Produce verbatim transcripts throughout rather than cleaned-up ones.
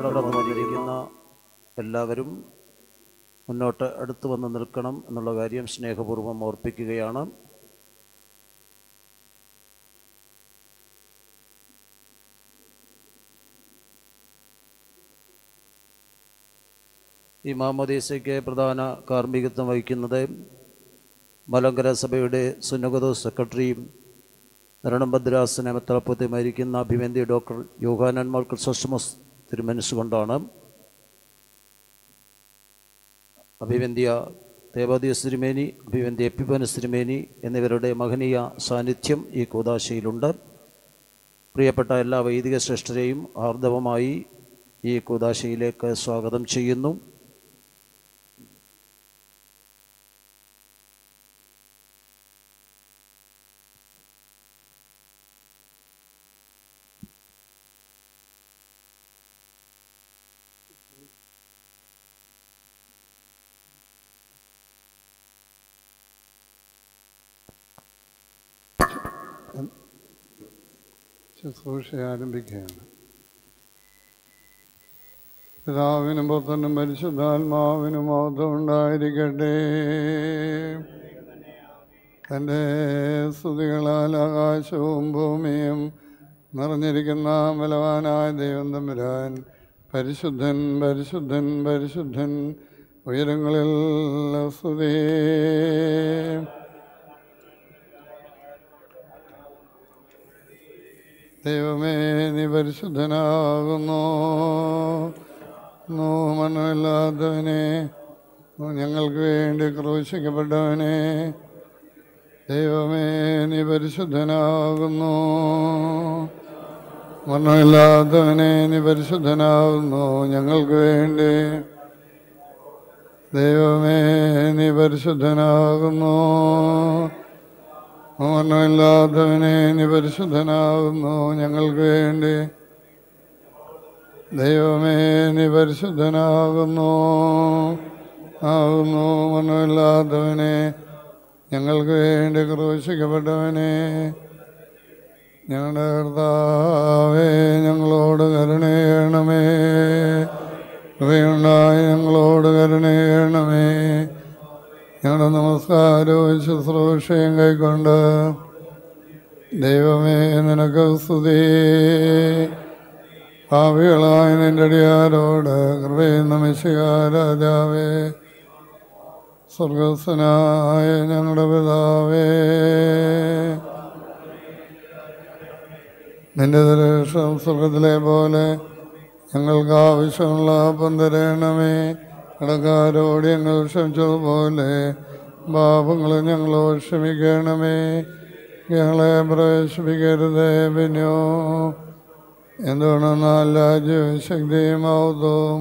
കടന്നു വന്നിരിക്കുന്ന എല്ലാവരും മുന്നോട്ട് അടുത്ത് വന്ന് നിൽക്കണം എന്നുള്ള കാര്യം സ്നേഹപൂർവ്വം ഓർപ്പിക്കുകയാണ്. ഈ മാമോദീസയ്ക്ക് പ്രധാന കാർമ്മികത്വം വഹിക്കുന്നത് മലങ്കര സഭയുടെ സുന്നകദോ സെക്രട്ടറിയും നെരണംഭദ്രാസന മെത്രാപ്പൊലീത്തയുമായിരിക്കുന്ന അഭിവന്ദ്യ ഡോക്ടർ യോഹാനൻ മാർ ക്രിസോസ്റ്റമോസ് തിരുമനസ്സുകൊണ്ടാണ്. അഭിവന്ദ്യ തേവാദിയോസ് തിരുമേനി, അഭിവന്ദ്യ എപ്പിഫാനോസ് തിരുമേനി എന്നിവരുടെ മഹനീയ സാന്നിധ്യം ഈ കൂദാശയിലുണ്ട്. പ്രിയപ്പെട്ട എല്ലാ വൈദിക ശ്രേഷ്ഠരെയും ആർദ്രവമായി ഈ കൂദാശയിലേക്ക് സ്വാഗതം ചെയ്യുന്നു. ശുശ്രൂഷ ആരംഭിക്കുകയാണ്. പിതാവിനും പുത്രനും പരിശുദ്ധാത്മാവിനും മഹത്വം ഉണ്ടായിരിക്കട്ടെ. തൻ്റെ സ്തുതികളാൽ ആകാശവും ഭൂമിയും നിറഞ്ഞിരിക്കുന്ന ബലവാനായ ദൈവം തമ്പുരാൻ പരിശുദ്ധൻ പരിശുദ്ധൻ പരിശുദ്ധൻ ഉയരങ്ങളിൽ സ്തുതി. ദൈവമേ, നീ പരിശുദ്ധനാകുന്നു. മരണമില്ലാത്തവനെ, ഞങ്ങൾക്ക് വേണ്ടി ക്രൂശിക്കപ്പെട്ടവനെ, ദൈവമേ നീ പരിശുദ്ധനാകുന്നു. മരണമില്ലാത്തവനെ, നീ പരിശുദ്ധനാകുന്നു. ഞങ്ങൾക്ക് വേണ്ടി ദൈവമേ നീ പരിശുദ്ധനാകുന്നു. മരണമില്ലാത്തവനെ, നീ പരിശുദ്ധനാകുന്നു. ഞങ്ങൾക്ക് വേണ്ടി ദൈവമേ നീ പരിശുദ്ധനാകുന്നു ആകുന്നു. മരണമില്ലാത്തവനെ, ഞങ്ങൾക്ക് വേണ്ടി ക്രൂശിക്കപ്പെട്ടവനെ, ഞങ്ങളുടെ കർത്താവേ ഞങ്ങളോട് കരുണ ചെയ്യണമേ. കൃപയുണ്ടായി ഞങ്ങളോട് കരുണ ചെയ്യണമേ. ഞങ്ങളുടെ നമസ്കാരവും ശുശ്രൂഷയും കൈക്കൊണ്ട് ദൈവമേ നിനക്ക് സ്തുതി. പാപികളായ നിന്റെ അടിയാരോട് കൃപയും നമിശിഹാ രാജാവേ, സ്വർഗസ്ഥനായ ഞങ്ങളുടെ പിതാവേ, നിന്റെ ദർശനം സ്വർഗത്തിലെ പോലെ ഞങ്ങൾക്ക് ആവശ്യമുള്ള അപ്പം തരണമേ. കടക്കാരോട് ഞങ്ങൾ ക്ഷമിച്ചതുപോലെ പാപങ്ങൾ ഞങ്ങളോട് ക്ഷമിക്കണമേ. ഞങ്ങളെ പ്രവേശിപ്പിക്കരുതേ. പിന്നെയോ എന്തുകൊണ്ടെന്നാൽ രാജ്യവും ശക്തിയും മഹത്വവും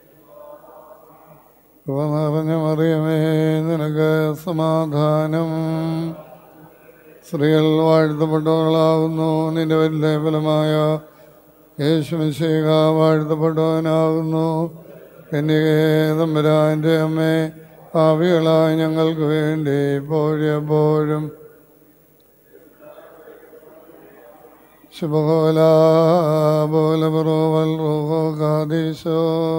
കൃപ നിറഞ്ഞ മറിയമേ നിനക്ക് സമാധാനം. സ്ത്രീകൾ വാഴ്ത്തപ്പെട്ടവളാകുന്നു. നിന്റെ വലിയ ഫലമായ യേശുമിശിഹ വാഴ്ത്തപ്പെട്ടവനാകുന്നു. കന്യകേ തമ്പുരാന്റെ അമ്മേ, പാപികളായ ഞങ്ങൾക്ക് വേണ്ടി ഇപ്പോഴും എപ്പോഴും ശുഭകോലാ പോലെ പുറവൽ റൂഹോ കാദീശോ.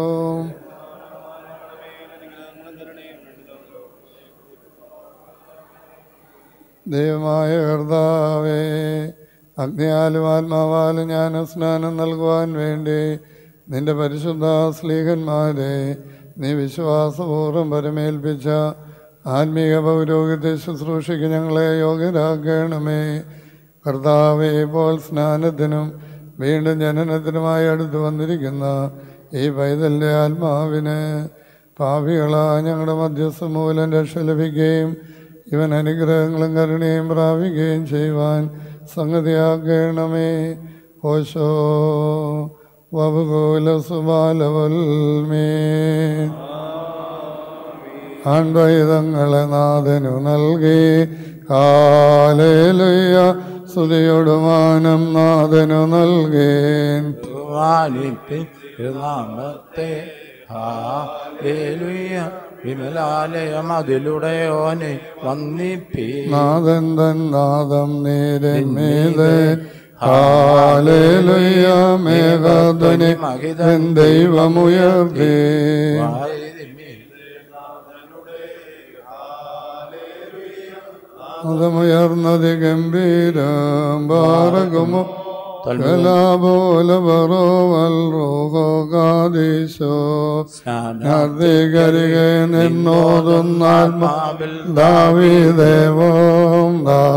ദൈവമായ കർത്താവേ, അഗ്നിയാലും ആത്മാവാലും ജ്ഞാനസ്നാനം നൽകുവാൻ വേണ്ടി നിന്റെ പരിശുദ്ധ സ്ലീഹന്മാരെ നീ വിശ്വാസപൂർവ്വം പരമേൽപ്പിച്ച ആത്മീയ പൗരോഹിത്യ ശുശ്രൂഷയ്ക്ക് ഞങ്ങളെ യോഗ്യരാക്കണമേ. കർത്താവേ, ഇപ്പോൾ സ്നാനത്തിനും വീണ്ടും ജനനത്തിനുമായി അടുത്ത് വന്നിരിക്കുന്ന ഈ പൈതലിൻ്റെ ആത്മാവിന് പാപികളായ ഞങ്ങളുടെ മധ്യസ്ഥ മൂലം രക്ഷ ലഭിക്കുകയും ഇവൻ അനുഗ്രഹങ്ങളും കരുണയും പ്രാപിക്കുകയും ചെയ്യുവാൻ സംഗതിയാക്കണമേ. ഓശോ വബുകൂല സുബാലവൽമേ. ആൺപൈതങ്ങളെ നാഥനു നൽകി ഹല്ലേലൂയ. സ്തുതിയൊടുമാനം നാഥനു നൽകി. നാമത്തെ ഹല്ലേലൂയ. വിമലാലയം അതിലുടയോനെ വന്നിപ്പി. നാഥൻ തൻ നാദം നീരന്മീതെ ഹല്ലേലൂയ മേഘധ്വനി എൻ ദൈവമുയർത്തി. അതുമുയർന്നത് ഗംഭീരം ബാറകുമോ കരികെ നിന്നോതുന്നാത്മാവിൽ ദാവീദേവം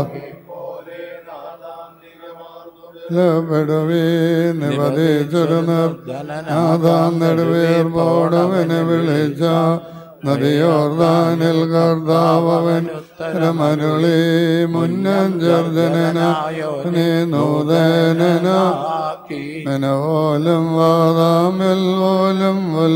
പ്പെടുവീ നിവധിച്ചൊരു നിർജനാഥാം നെടുവീർപ്പോടവനെ വിളിച്ച നദിയോർദാനിൽ കർത്താവൻ ഉത്തരമരുളി മുന്നഞ്ചർജനനായി നൂതനനാക്കി മനോലം വാദാമിൽ ഓലം വൽ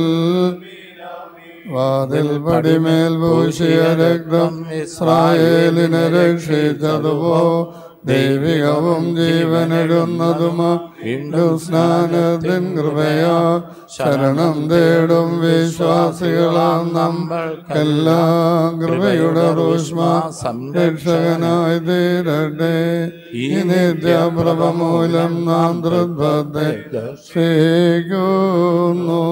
വാതിൽ പടിമേൽ ഭൂഷിയ രക്തം ഇസ്രായേലിനെ രക്ഷിച്ചതുപോ ദൈവികവും ജീവനിടുന്നതുമാ സ്നാനത്തിൻ കൃപയാ ശരണം തേടും വിശ്വാസികളാം നമ്മൾക്കെല്ലാം കൃപയുടെ റൂഷ്മ സംരക്ഷകനായി തീരട്ടെ. ഈ നിത്യപ്രഭ മൂലം നാം തൃത്വത്തെ സ്വീകരിക്കുന്നു.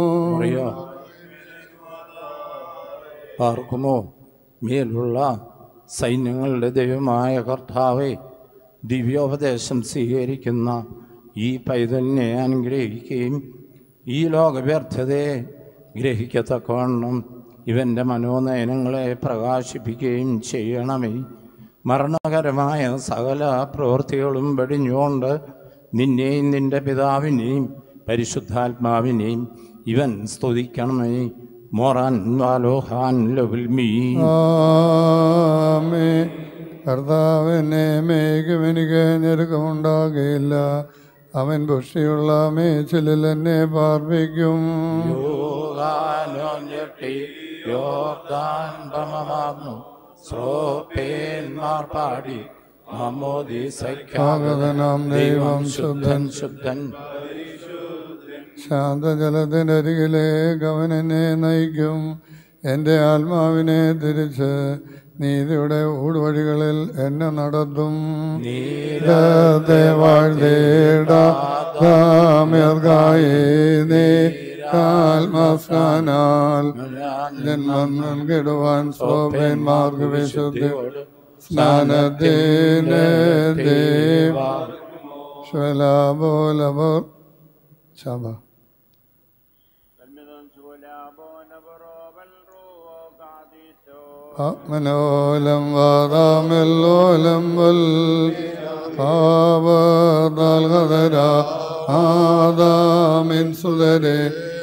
പാർക്കുമോ മേലുള്ള സൈന്യങ്ങളുടെ ദൈവമായ കർത്താവെ, ദിവ്യോപദേശം സ്വീകരിക്കുന്ന ഈ പൈതലിനെ അനുഗ്രഹിക്കുകയും ഈ ലോകവ്യർത്ഥതയെ ഗ്രഹിക്കത്തക്കവണ്ണം ഇവൻ്റെ മനോനയനങ്ങളെ പ്രകാശിപ്പിക്കുകയും ചെയ്യണമേ. മരണകരമായ സകല പ്രവൃത്തികളും വെടിഞ്ഞുകൊണ്ട് നിന്നെയും നിൻ്റെ പിതാവിനെയും പരിശുദ്ധാത്മാവിനെയും ഇവൻ സ്തുതിക്കണമേ. മോറാൻ വാലോഹാൻ ലവുൽമീ. കർത്താവിനെ മേഘമെനിക്ക് ഞെരുക്കമുണ്ടാകുകയില്ല. അവൻ പുഷ്ടിയുള്ള മേച്ചിലിൽ എന്നെ പാർപ്പിക്കും. ദൈവം ശുദ്ധൻ ശുദ്ധൻ. ശാന്തജലത്തിനരികിലേക്ക് അവൻ എന്നെ നയിക്കും. എൻ്റെ ആത്മാവിനെ തിരിച്ച് നീതിയുടെ ഊടുവഴികളിൽ എന്നെ നടത്തും. നീരത്തെ വാഴ്ത്തേടാത്മസ്നാനാൽ ജന്മം കെടുവാൻ സ്വഭന്മാർക്ക് വിശുദ്ധി സ്നാനത്തിന് ദേവാബോലബോർ ശാബ. മനോലം വാദാമെല്ലോലം വൽ ആദാമിൻ സുതരെ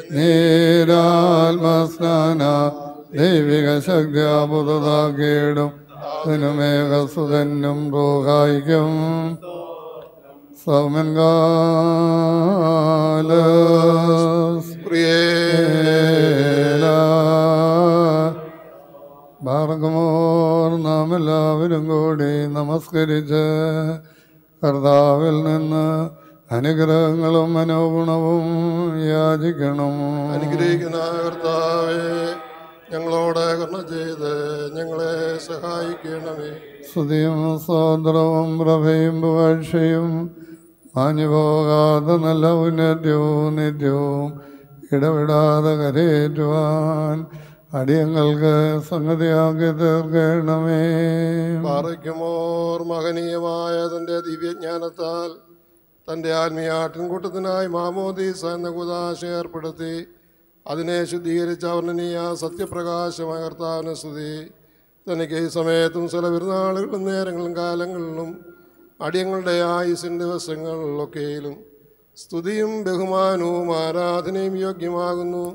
നേരാത്മസ്നാന ദൈവിക ശക്തി പുതുതാക്കിയിടും. മേഘസുതനും റോഹായിക്കും സൗമൻ ഭാർഗമോർ നാം എല്ലാവരും കൂടി നമസ്കരിച്ച് കർത്താവിൽ നിന്ന് അനുഗ്രഹങ്ങളും മനോഗുണവും യാചിക്കണം. അനുഗ്രഹിക്കുന്ന കർത്താവേ, ഞങ്ങളോട് കരുണ ചെയ്ത് ഞങ്ങളെ സഹായിക്കണമേ. സ്തുതിയും സ്തോത്രവും പ്രഭയും പുകഴ്ചയും മാഞ്ഞുപോകാതെ നല്ല ഉന്നത്യവും നിത്യവും ഇടവിടാതെ കരയേറ്റുവാൻ അടിയങ്ങൾക്ക് സംഗതിയാക്കി തീർക്കണമേ. പാറയ്ക്കുമോർ മഹനീയമായ തൻ്റെ ദിവ്യജ്ഞാനത്താൽ തൻ്റെ ആത്മീയ ആട്ടിൻകൂട്ടത്തിനായി മാമോദീസ എന്ന കുദാശ ഏർപ്പെടുത്തി അതിനെ ശുദ്ധീകരിച്ച വർണ്ണനീയ സത്യപ്രകാശമായ കർത്താവിനെ സ്തുതി. തനിക്ക് ഈ സമയത്തും ചില പെരുന്നാളുകളിലും നേരങ്ങളിലും കാലങ്ങളിലും അടിയങ്ങളുടെ ആയുസിൻ ദിവസങ്ങളിലൊക്കെയിലും സ്തുതിയും ബഹുമാനവും ആരാധനയും യോഗ്യമാകുന്നു.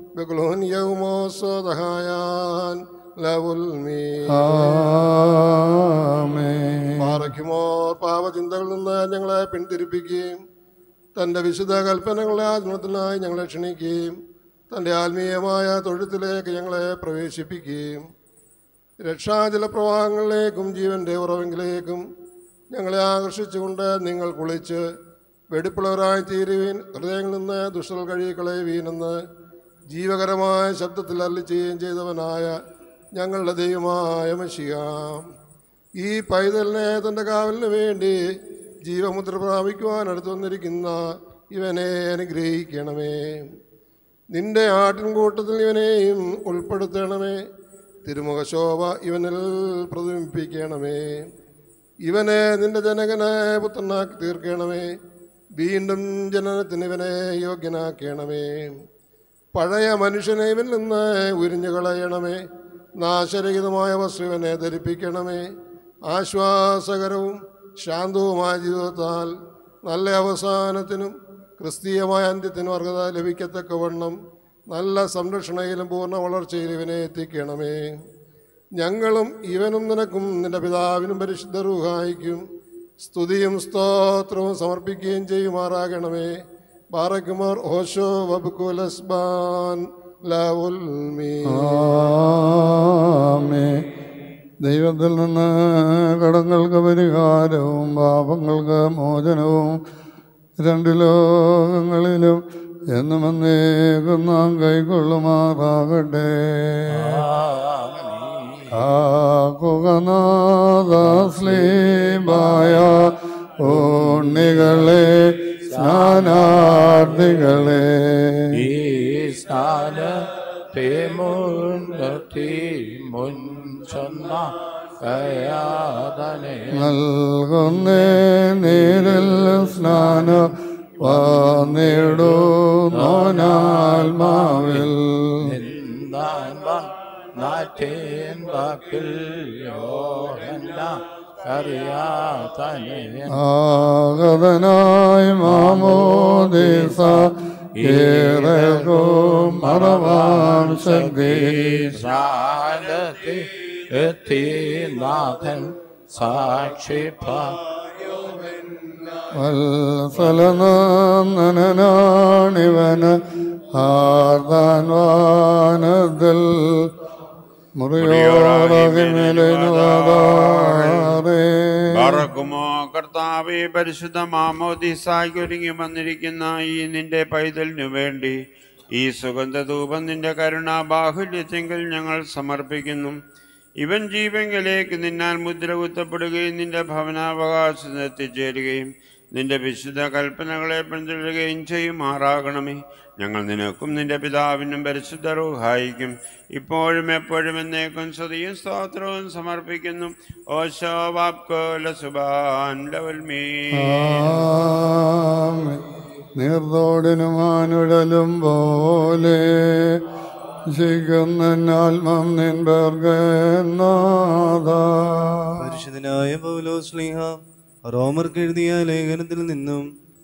പാറയ്ക്കുമോർ പാപചിന്തകളിൽ നിന്ന് ഞങ്ങളെ പിന്തിരിപ്പിക്കുകയും തൻ്റെ വിശുദ്ധ കൽപ്പനകളുടെ ആചരണത്തിനായി ഞങ്ങളെ ക്ഷണിക്കുകയും തൻ്റെ ആത്മീയമായ തൊഴുത്തിലേക്ക് ഞങ്ങളെ പ്രവേശിപ്പിക്കുകയും രക്ഷാജലപ്രവാഹങ്ങളിലേക്കും ജീവൻ്റെ ഉറവെങ്കിലേക്കും ഞങ്ങളെ ആകർഷിച്ചുകൊണ്ട് നിങ്ങൾ കുളിച്ച് വെടിപ്പുള്ളവരായി തീരുവീൻ. ഹൃദയങ്ങളിൽ നിന്ന് ദുഷ്ടൽ കഴുകിക്കളയുവീനെന്ന് ജീവകരമായ ശബ്ദത്തിൽ അരുളിച്ചെയ്യുകയും ചെയ്തവനായ ഞങ്ങളുടെ ദൈവമായ മശിഹാ, ഈ പൈതലിനെ തൻ്റെ കാവലിന് വേണ്ടി ജീവമുദ്ര പ്രാപിക്കുവാൻ അടുത്തു വന്നിരിക്കുന്ന ഇവനെ അനുഗ്രഹിക്കണമേ. നിന്റെ ആട്ടിൻകൂട്ടത്തിൽ ഇവനെയും ഉൾപ്പെടുത്തണമേ. തിരുമുഖശോഭ ഇവനിൽ പ്രതിബിംബിപ്പിക്കണമേ. ഇവനെ നിന്റെ ജനകനായ പുത്രനാക്കി തീർക്കണമേ. വീണ്ടും ജനനത്തിന് ഇവനെ യോഗ്യനാക്കണമേ. പഴയ മനുഷ്യനെ ഇവനിൽ നിന്ന് ഉരിഞ്ഞു കളയണമേ. നാശരഹിതമായ വസ്തു ഇവനെ ധരിപ്പിക്കണമേ. ആശ്വാസകരവും ശാന്തവുമായ ജീവിതത്താൽ നല്ല അവസാനത്തിനും ക്രിസ്തീയമായ അന്ത്യത്തിനും അർഹത ലഭിക്കത്തക്കവണ്ണം നല്ല സംരക്ഷണയിലും പൂർണ്ണ വളർച്ചയിലും ഇവനെ എത്തിക്കണമേ. ഞങ്ങളും ഇവനും നിനക്കും നിന്റെ പിതാവിനും പരിശുദ്ധ റൂഹായിക്കും സ്തുതിയും സ്തോത്രവും സമർപ്പിക്കുകയും ചെയ്യുമാറാകണമേ. ബാറക്കുമാർ ഓശോ വബ്കുലസ്ബാൻ ലവുൽമീ. ആമേൻ. ദൈവത്തിൽ നിന്ന് കടങ്ങൾക്ക് പരിഹാരവും പാപങ്ങൾക്ക് മോചനവും രണ്ട് ലോകങ്ങളിലും എന്നും എന്നേക്കും നാം കൈക്കൊള്ളുമാറാകട്ടെ. ആകുകനാദാസ്ലീബായ ഉണ്ണികളെ സ്നാനാർത്ഥികളെ ഈ സ്നാനത്തെ മുൻനിർത്തി മുൻചൊന്ന കയാതനെ നൽകുന്നേ നീരിൽ സ്നാനം വന്നിടുന്നോനാത്മാവിൽ നിന്താൻ നാറ്റേൻ വാക്കിൽ യോഹന്ന കറിയാതനെ ആഗതനായി മാമോദീസ ഏറെക്കും മറവാൻ ശക്തി ശാലത്തി എത്തി നാഥൻ സാക്ഷിപ്പ വത്സലനാണിവന് ആർദാൻവാനത്തിൽ ബറക്കുമോ കർത്താവേ, പരിശുദ്ധ മാമോദീസായ്ക്ക് ഒരുങ്ങി വന്നിരിക്കുന്ന ഈ നിന്റെ പൈതലിനു വേണ്ടി ഈ സുഗന്ധധൂപം നിന്റെ കരുണാബാഹുല്യത്തെങ്കിൽ ഞങ്ങൾ സമർപ്പിക്കുന്നു. ഇവൻ ജീവങ്കിലേക്ക് നിന്നാൽ മുദ്ര കുത്തപ്പെടുകയും നിന്റെ ഭവനാവകാശത്തിൽ എത്തിച്ചേരുകയും നിന്റെ വിശുദ്ധ കൽപ്പനകളെ പിന്തുടരുകയും ചെയ്യുമാറാകണമേ. ഞങ്ങൾ നിനക്കും നിന്റെ പിതാവിനും പരിശുദ്ധ റൂഹായിക്കും ഇപ്പോഴും എപ്പോഴും എന്നേക്കും സ്തുതിയും സ്തോത്രവും സമർപ്പിക്കുന്നു. ഓശോ വാപ്കോല സുബാൻ ലവൽമീൻ. നീർത്തോടിനുമാനുഴലും പോലെ ശിഖുന്നാത്മം നിൻപർഗനാഥ. പരിശുദ്ധനായ പൗലോസ് ശ്ലീഹ റോമർക്ക് എഴുതിയ ലേഖനത്തിൽ നിന്നും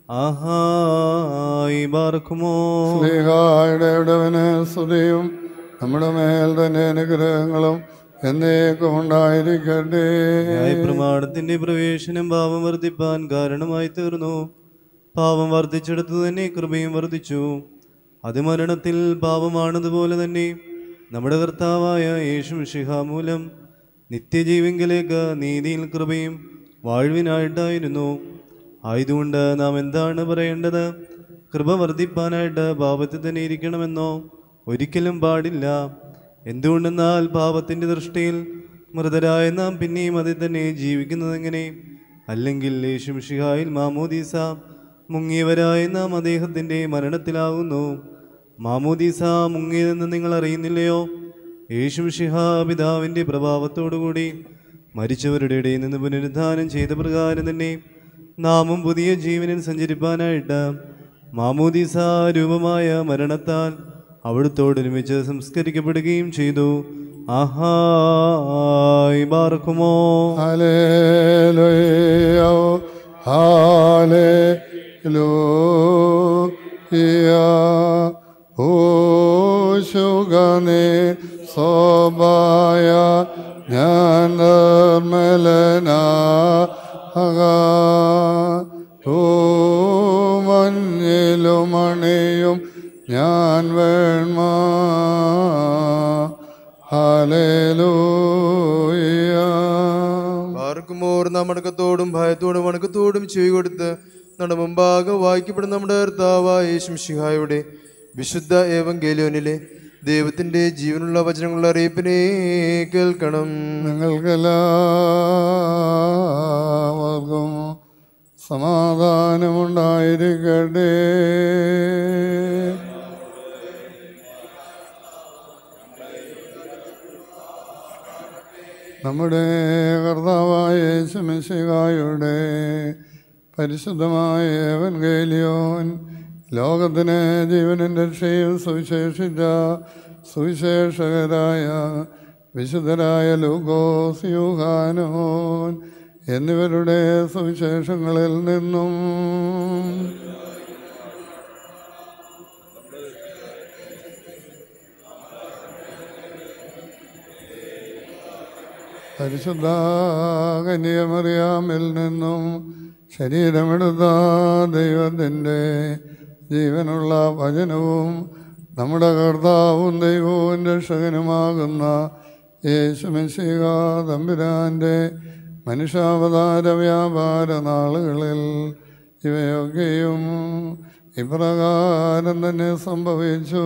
ആഹായി ബാർക്കുമോ. ശ്ലീഹായുടെ ഇടവന് സ്തുതിയും നമ്മുടെ മേൽ തന്നെ അനുഗ്രഹങ്ങളും എന്നേക്കും ഉണ്ടായിരിക്കട്ടെ. പ്രമാണത്തിന്റെ പ്രവേശനം പാപം വർദ്ധിപ്പാൻ കാരണമായി തീർന്നു. പാപം വർദ്ധിച്ചെടുത്തു തന്നെ കൃപയും വർദ്ധിച്ചു. അത് മരണത്തിൽ പാപമാണതുപോലെ തന്നെ നമ്മുടെ കർത്താവായ യേശു മിശിഹ മൂലം നിത്യജീവങ്കിലേക്ക് നീതിയിൽ കൃപയും വാഴ്വിനായിട്ടായിരുന്നു. ആയതുകൊണ്ട് നാം എന്താണ് പറയേണ്ടത്? കൃപ വർദ്ധിപ്പാനായിട്ട് പാപത്തിൽ തന്നെ ഇരിക്കണമെന്നോ? ഒരിക്കലും പാടില്ല. എന്തുകൊണ്ടെന്നാൽ പാപത്തിൻ്റെ ദൃഷ്ടിയിൽ മൃതരായ നാം പിന്നെയും അതിൽ തന്നെ ജീവിക്കുന്നതെങ്ങനെ? അല്ലെങ്കിൽ യേശു മിശിഹായിൽ മാമോദീസ മുങ്ങിയവരായ നാം അദ്ദേഹത്തിൻ്റെ മരണത്തിലാകുന്നു. മാമോദീസ മുങ്ങിയതെന്ന് നിങ്ങൾ അറിയുന്നില്ലയോ? യേശു മിശിഹാ പിതാവിൻ്റെ പ്രഭാവത്തോടുകൂടി മരിച്ചവരുടെ ഇടയിൽ നിന്ന് പുനരുദ്ധാനം ചെയ്ത പ്രകാരം തന്നെ നാമും പുതിയ ജീവനിൽ സഞ്ചരിപ്പാനായിട്ട് മാമോദീസ രൂപമായ മരണത്താൽ അവിടുത്തോടൊരുമിച്ച് സംസ്കരിക്കപ്പെടുകയും ചെയ്തു. ആഹായി ബാർക്കുമോ. Hallelujah hallelujah. ഓശുഗനേ സോബായ ഞാൻ നിർമ്മലനാമഞ്ഞിലുമണിയും ഞാൻ വേൺമ. ഹല്ലേലൂയ. ആർക്കുമോർ നാം അടക്കത്തോടും ഭയത്തോടും വണക്കത്തോടും ചെവി കൊടുത്ത് നമ്മുടെ മുമ്പാകെ വായിക്കപ്പെടുന്ന നമ്മുടെ കർത്താവായ യേശു മിശിഹായുടെ വിശുദ്ധ ഏവങ്കേലിയോനിലെ ദൈവത്തിന്റെ ജീവനുള്ള വചനങ്ങളുടെ അറിയിപ്പിനെ കേൾക്കണം. നിങ്ങൾക്കെല്ലാവർക്കും സമാധാനമുണ്ടായിരിക്കട്ടെ. നമ്മുടെ കർത്താവായ യേശുമിശിഹായുടെ പരിശുദ്ധമായ എവൻഗേലിയോൻ ലോകത്തിന് ജീവനും രക്ഷയും സുവിശേഷിച്ച സുവിശേഷകരായ വിശുദ്ധരായ ലൂക്കോസ്, യൂഹാനോൻ എന്നിവരുടെ സുവിശേഷങ്ങളിൽ നിന്നും പരിശുദ്ധ കന്യമറിയാമിൽ നിന്നും ശരീരമെടുത്ത ദൈവത്തിൻ്റെ ജീവനുള്ള വചനവും നമ്മുടെ കർത്താവും ദൈവവും രക്ഷകനുമാകുന്ന യേശുമിശിഹ തമ്പുരാൻ്റെ മനുഷ്യാവതാര വ്യാപാര നാളുകളിൽ ഇവയൊക്കെയും ഇപ്രകാരം തന്നെ സംഭവിച്ചു.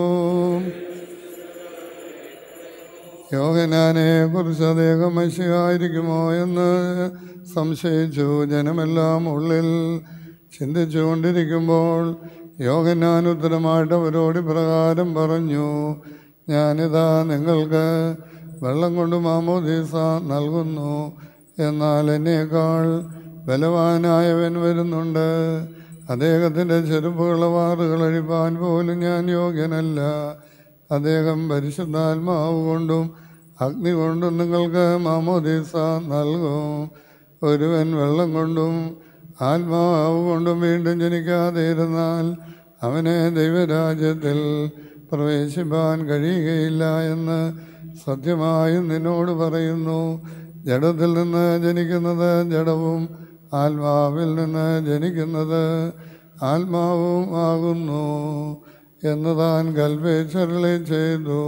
യോഹന്നാനെ കുറിച്ച് അദ്ദേഹം മശിഹായിരിക്കുമോ എന്ന് സംശയിച്ചു. ജനമെല്ലാം ഉള്ളിൽ ചിന്തിച്ചു കൊണ്ടിരിക്കുമ്പോൾ യോഹന്നാൻ ഉത്തരമായിട്ട് അവരോട് പ്രകാരം പറഞ്ഞു, ഞാനിതാ നിങ്ങൾക്ക് വെള്ളം കൊണ്ട് മാമോദീസ നൽകുന്നു, എന്നാൽ എന്നേക്കാൾ ബലവാനായവൻ വരുന്നുണ്ട്. അദ്ദേഹത്തിൻ്റെ ചെരുപ്പുകളുടെ വാറുകൾ അഴിപ്പാൻ പോലും ഞാൻ യോഗ്യനല്ല. അദ്ദേഹം പരിശുദ്ധാത്മാവ് കൊണ്ടും അഗ്നി കൊണ്ടും നിങ്ങൾക്ക് മാമോദീസ നൽകും. ഒരുവൻ വെള്ളം കൊണ്ടും ആത്മാവ് കൊണ്ടും വീണ്ടും ജനിക്കാതെ ഇരുന്നാൽ അവനെ ദൈവരാജ്യത്തിൽ പ്രവേശിപ്പാൻ കഴിയുകയില്ല എന്ന് സത്യമായും നിന്നോട് പറയുന്നു. ജഡത്തിൽ നിന്ന് ജനിക്കുന്നത് ജഡവും ആത്മാവിൽ നിന്ന് ജനിക്കുന്നത് ആത്മാവും ആകുന്നു എന്ന് താൻ കൽപ്പിച്ചരുളി ചെയ്തു.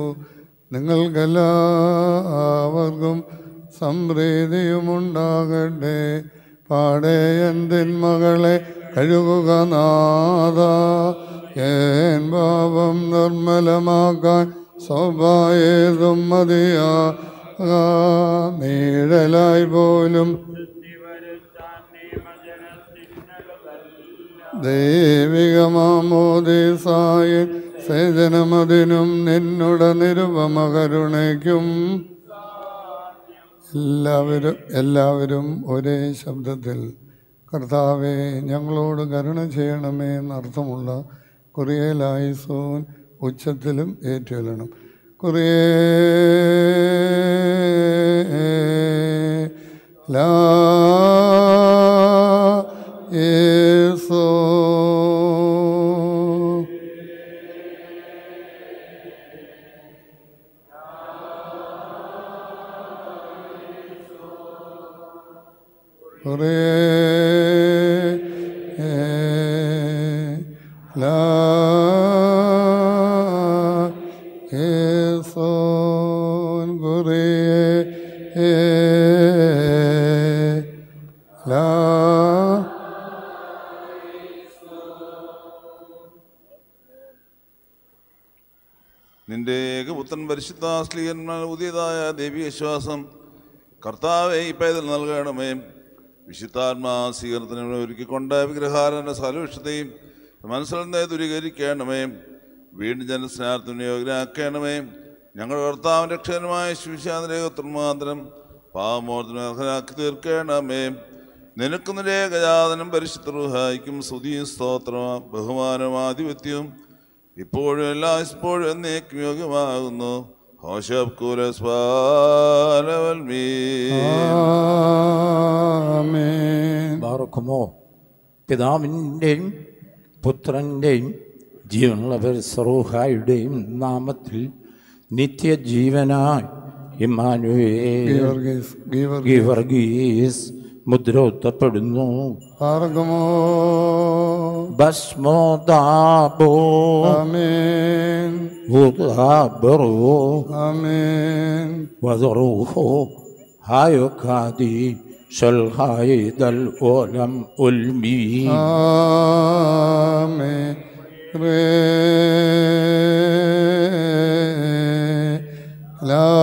നിങ്ങൾക്കെല്ലാവർക്കും സംപ്രീതിയുമുണ്ടാകട്ടെ. പാടെ എൻ തിന്മകളെ കഴുകുക നാഥ, എൻ പാപം നിർമ്മലമാക്കാൻ സ്വഭാവേതും മതിയാ. നീഴലായി പോലും ദൈവിക മാമോദീസായി സേചനമതിനും നിന്നുടെ നിരുപമ കരുണയ്ക്കും. എല്ലാവരും എല്ലാവരും ഒരേ ശബ്ദത്തിൽ കർത്താവെ ഞങ്ങളോട് കരുണ ചെയ്യണമേ എന്നർത്ഥമുള്ള കുറിയേലായിസോൻ ഉച്ചത്തിലും ഏറ്റുചൊല്ലണം. കുറിയേ ലാ യേസോ കുറിയേ ലാ യേസോൻ കുറിയേ ലാ. നിന്റെ ഏകപുത്രൻ പരിശുദ്ധ ശ്ലീഹന്മാർ പുതിയതായ ദൈവവിശ്വാസം കർത്താവെ ഈ പൈതൽ നൽകണമേ. വിശുദ്ധാത്മാ സ്വീകരണത്തിന് ഒരുക്കിക്കൊണ്ട് വിഗ്രഹാരൻ്റെ സകലവിഷത്തെയും മനസ്സിൽ നിന്ന് ദൂരീകരിക്കണമേ. വീണ്ടും ജനസ്നാനത്തിന് യോഗ്യനാക്കണമേ. ഞങ്ങളുടെ കർത്താവിൻ്റെ രക്ഷകനുമായ ശിവശാന്തരേഖത്തിൽ മാത്രം പാവമോർത്തിന് അർഹനാക്കി തീർക്കണമേ. നിനക്ക് നിന്റെ ഏകജാതനും പരിശുദ്ധ റൂഹായിക്കും സ്തുതിയും സ്തോത്രവും ബഹുമാനവും ആധിപത്യവും ഇപ്പോഴും എല്ലാ ഇപ്പോഴും എന്നേക്കും യോഗ്യമാകുന്നു. ഹോശബ് കൂലസ് പാലവൽമീ. ബാറക്കുമോ പിതാവിൻ്റെയും പുത്രൻ്റെയും ജീവനുള്ള പരിസറൂഹായുടെയും നാമത്തിൽ നിത്യജീവനായി ഇമ്മാനുവേൽ ഗീവർഗീസ് മുദ്രോത്തപ്പെടുന്നു. ഭസ്മോദാബോ ഉദാബറോ വദറൂഹോ ഹായൊക്കാദി ശൽഹായിദൽ ഓലം ഉൽമി. ലാ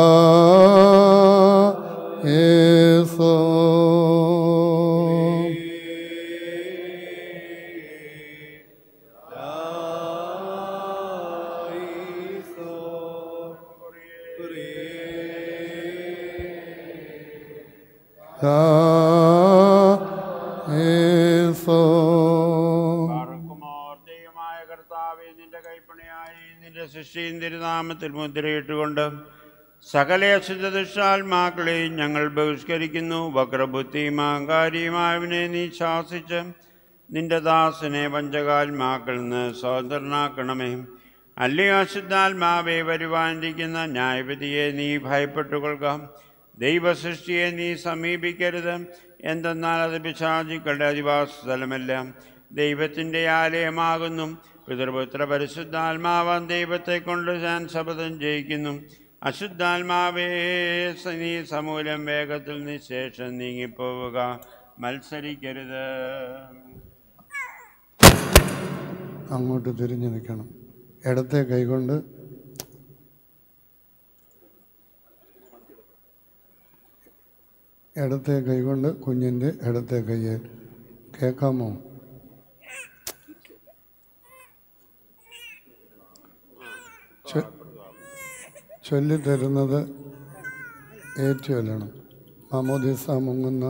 യേസോ ഏസോ ദൈവമായ കർത്താവേ, നിന്റെ കൈപ്പണിയായി നിന്റെ സൃഷ്ടിയും തിരുനാമത്തിൽ മുദ്രയിട്ടുകൊണ്ട് സകല അശുദ്ധ ദുഷ്ടാത്മാക്കളെയും ഞങ്ങൾ ബഹിഷ്കരിക്കുന്നു. വക്രബുദ്ധിയും അഹങ്കാരിയുമായവനെ നീ ശാസിച്ച് നിന്റെ ദാസനെ പഞ്ചകാത്മാക്കളിൽ നിന്ന് സ്വതന്ത്രനാക്കണമേ. അല്ലയോ അശുദ്ധാത്മാവെ, വരുവാനിരിക്കുന്ന ന്യായവിധിയെ നീ ഭയപ്പെട്ടുകൊള്ളുക. ദൈവസൃഷ്ടിയെ നീ സമീപിക്കരുത്, എന്തെന്നാൽ അത് പിശാചുക്കളുടെ അധിവാസ സ്ഥലമല്ല, ദൈവത്തിൻ്റെ ആലയമാകുന്നു. പിതൃപുത്ര പരിശുദ്ധാത്മാവാൻ ദൈവത്തെ കൊണ്ട് ഞാൻ ശപഥം ജയിക്കുന്നു. അശുദ്ധാത്മാവേ, നീ സമൂലം വേഗത്തിൽ നിശേഷം നീങ്ങിപ്പോവുക, മത്സരിക്കരുത്. അങ്ങോട്ട് തിരിഞ്ഞു നിൽക്കണം. ഇടത്തെ കൈകൊണ്ട് ഇടത്തെ കൈകൊണ്ട് കുഞ്ഞിൻ്റെ ഇടത്തെ കയ്യിൽ കേൾക്കാമോ? ചൊല്ലിത്തരുന്നത് ഏറ്റുചൊല്ലണം. മാമോദീസ മുങ്ങുന്ന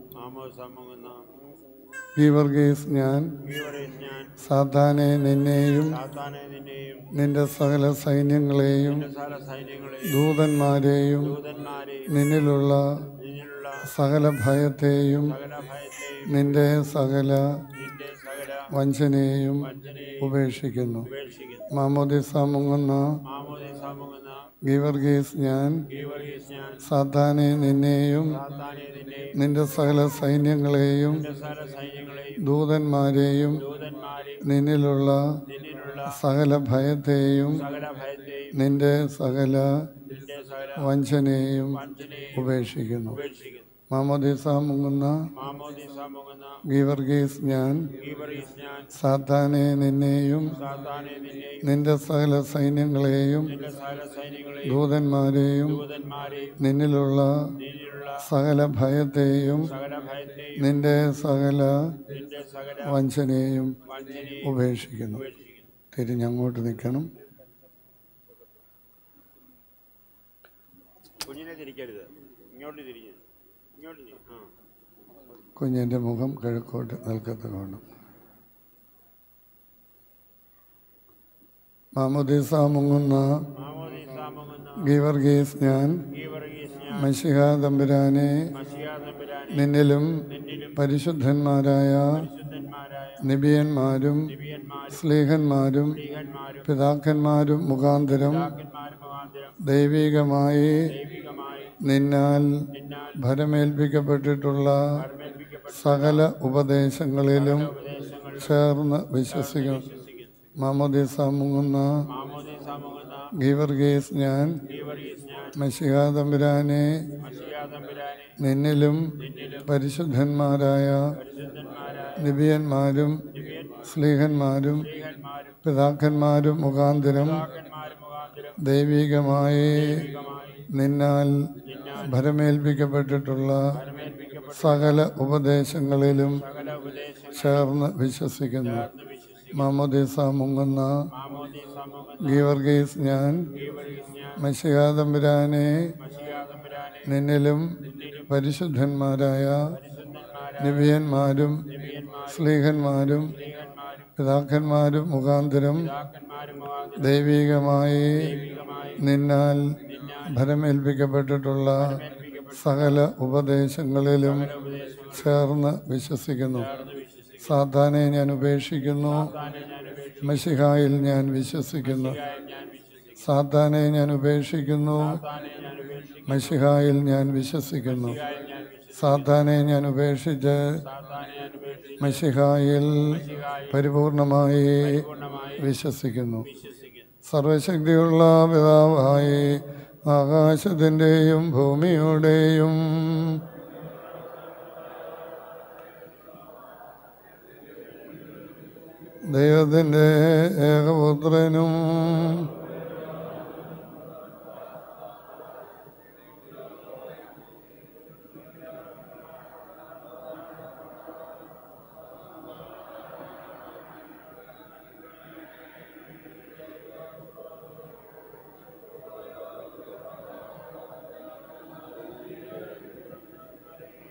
ഗീവർഗീസ് ഞാൻ സാത്താനെ നിന്നെയും നിന്റെ സകല സൈന്യങ്ങളെയും ദൂതന്മാരെയും നിന്നിലുള്ള സകല ഭയത്തെയും നിന്റെ സകല വഞ്ചനയെയും ഉപേക്ഷിക്കുന്നു. മാമോദീസ മുങ്ങുന്ന ഗീവർഗീസ് ഞാൻ സാത്താനെ നിന്നെയും നിന്റെ സകല സൈന്യങ്ങളെയും ദൂതന്മാരെയും നിന്നിലുള്ള സകല ഭയത്തെയും നിന്റെ സകല വഞ്ചനയെയും ഉപേക്ഷിക്കുന്നു. മാമോദീസ മുങ്ങുന്ന ഗീവർഗീസ് ഞാൻ സാത്താനെ നിന്നെയും നിന്റെ സകല സൈന്യങ്ങളെയും ദൂതന്മാരെയും നിന്നിലുള്ള സകല ഭയത്തെയും നിന്റെ സകല വഞ്ചനയെയും ഉപേക്ഷിക്കുന്നു. തിരിഞ്ഞങ്ങോട്ട് നിൽക്കണം. കുഞ്ഞിൻ്റെ മുഖം കിഴക്കോട്ട് നിൽക്കത്തക്കണം. മാമോദീസ മുങ്ങുന്ന ഗീവർഗീസ് ഞാൻ മശിഹ തമ്പുരാനെ നിന്നിലും പരിശുദ്ധന്മാരായ നിബിയന്മാരും സ്ലീഹന്മാരും പിതാക്കന്മാരും മുഖാന്തരം ദൈവികമായി നിന്നാൽ ഭരമേൽപ്പിക്കപ്പെട്ടിട്ടുള്ള സകല ഉപദേശങ്ങളിലും ചേർന്ന് വിശ്വസിക്കും. മാമോദീസ മുങ്ങുന്ന ഗീവർഗീസ് ഞാൻ മശിഹ തമ്പുരാനെ നിന്നിലും പരിശുദ്ധന്മാരായ നിബിയന്മാരും സ്ലീഹന്മാരും പിതാക്കന്മാരും മുഖാന്തരം ദൈവികമായി നിന്നാൽ ഭരമേൽപ്പിക്കപ്പെട്ടിട്ടുള്ള സകല ഉപദേശങ്ങളിലും ചേർന്ന് വിശ്വസിക്കുന്നു. മാമോദീസ മുങ്ങുന്ന ഗീവർഗീസ് ഞാൻ മശിഹ തമ്പുരാനെ നിന്നിലും പരിശുദ്ധന്മാരായ നിബിയന്മാരും സ്ലീഹന്മാരും പിതാക്കന്മാരും മുഖാന്തരം ദൈവികമായി നിന്നാൽ ഭരമേൽപ്പിക്കപ്പെട്ടിട്ടുള്ള സകല ഉപദേശങ്ങളിലും ചേർന്ന് വിശ്വസിക്കുന്നു. സാത്താനെ ഞാൻ ഉപേക്ഷിക്കുന്നു, മശിഹായിൽ ഞാൻ വിശ്വസിക്കുന്നു. സാത്താനെ ഞാൻ ഉപേക്ഷിക്കുന്നു, മശിഹായിൽ ഞാൻ വിശ്വസിക്കുന്നു. സാത്താനെ ഞാൻ ഉപേക്ഷിച്ച് മശിഹായിൽ പരിപൂർണമായി വിശ്വസിക്കുന്നു. സർവശക്തിയുള്ള പിതാവായി ആകാശത്തിൻ്റെയും ഭൂമിയുടെയും ദൈവത്തിൻ്റെ ഏകപുത്രനും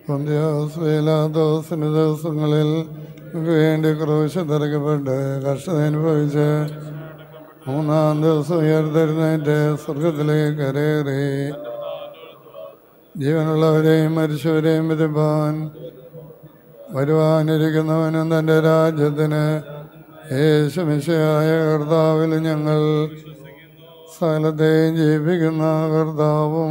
പൊന്തിയോസ് പീലാത്തോസിന്റെ ദിവസങ്ങളിൽ വേണ്ടി ക്രൂശ് തിരക്കപ്പെട്ട് കഷ്ടത അനുഭവിച്ച് മൂന്നാം ദിവസം ഉയർത്തെഴുന്നേറ്റ് സ്വർഗത്തിലേക്ക് കരേറി ജീവനുള്ളവരെയും മരിച്ചവരെയും വിധിപ്പാൻ വരുവാനിരിക്കുന്നവനും തൻ്റെ രാജ്യത്തിന് യേശുമിശിഹായ കർത്താവിൽ ഞങ്ങൾ സകലത്തെയും ജീവിക്കുന്ന കർത്താവും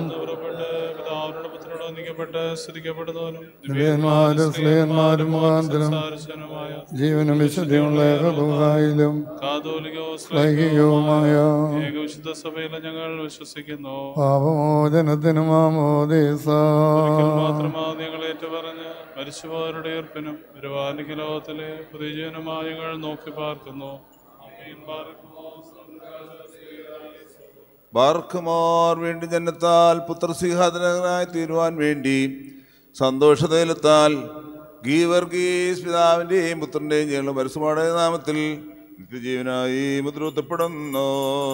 ദിവ്യന്മാരും സ്ത്രീയന്മാരും മുഖാന്തരം ജീവനും വിശുദ്ധിയുള്ള ഏകദൂഹായിലും ലൈംഗികവുമായ ഞങ്ങൾ വിശ്വസിക്കുന്നു. പാപമോചനത്തിനും മാമോദീസ ഞങ്ങൾ ഏറ്റുപറഞ്ഞ് മരിച്ചുപോയവരുടെ ഉയർപ്പിനും വരുവാനിക ലോകത്തിലെ പുതിയജീവനുമായി ഞങ്ങൾ നോക്കി പാർക്കുന്നു. ബാർക്കുമാർ വീണ്ടും ജന്നത്താൽ പുത്രസിംഹാസനനായി തീരുവാൻ വേണ്ടി സന്തോഷതയിലെത്താൽ ഗീവർഗീസ് പിതാവിൻ്റെയും പുത്രൻ്റെയും ഞങ്ങൾ പരസ്യമായ നാമത്തിൽ നിത്യജീവനായി മുദ്രൂത്തപ്പെടുന്നു.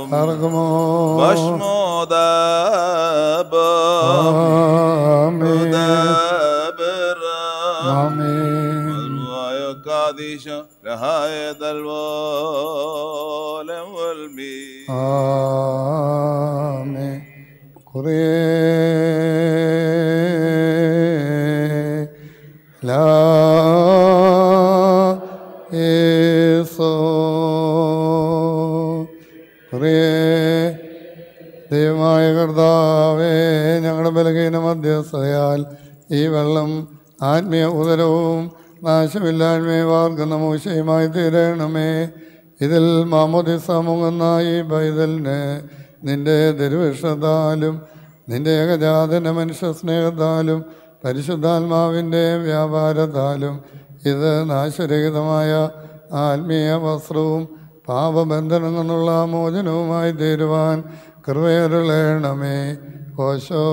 കുറേ ലാ ഏസോ കുറേ ദൈവമായ കർത്താവേ, ഞങ്ങളുടെ ബലഹീന മധ്യസ്ഥതയാൽ ഈ വെള്ളം ആത്മീയ ഉദരവും നാശമില്ലായ്മയെ വാർക്കുന്ന മൂശയുമായി തീരണമേ. ഇതിൽ മാമോദിസ മുങ്ങുന്ന ഈ പൈതലിന് നിന്റെ തിരുവിഷ്ടത്താലും നിന്റെ ഏകജാതന മനുഷ്യ സ്നേഹത്താലും പരിശുദ്ധാത്മാവിൻ്റെ വ്യാപാരത്താലും ഇത് നാശരഹിതമായ ആത്മീയ വസ്ത്രവും പാപബന്ധനം കൊണ്ടുള്ള മോചനവുമായി തീരുവാൻ കൃപയരുളേണമേ. കോശോ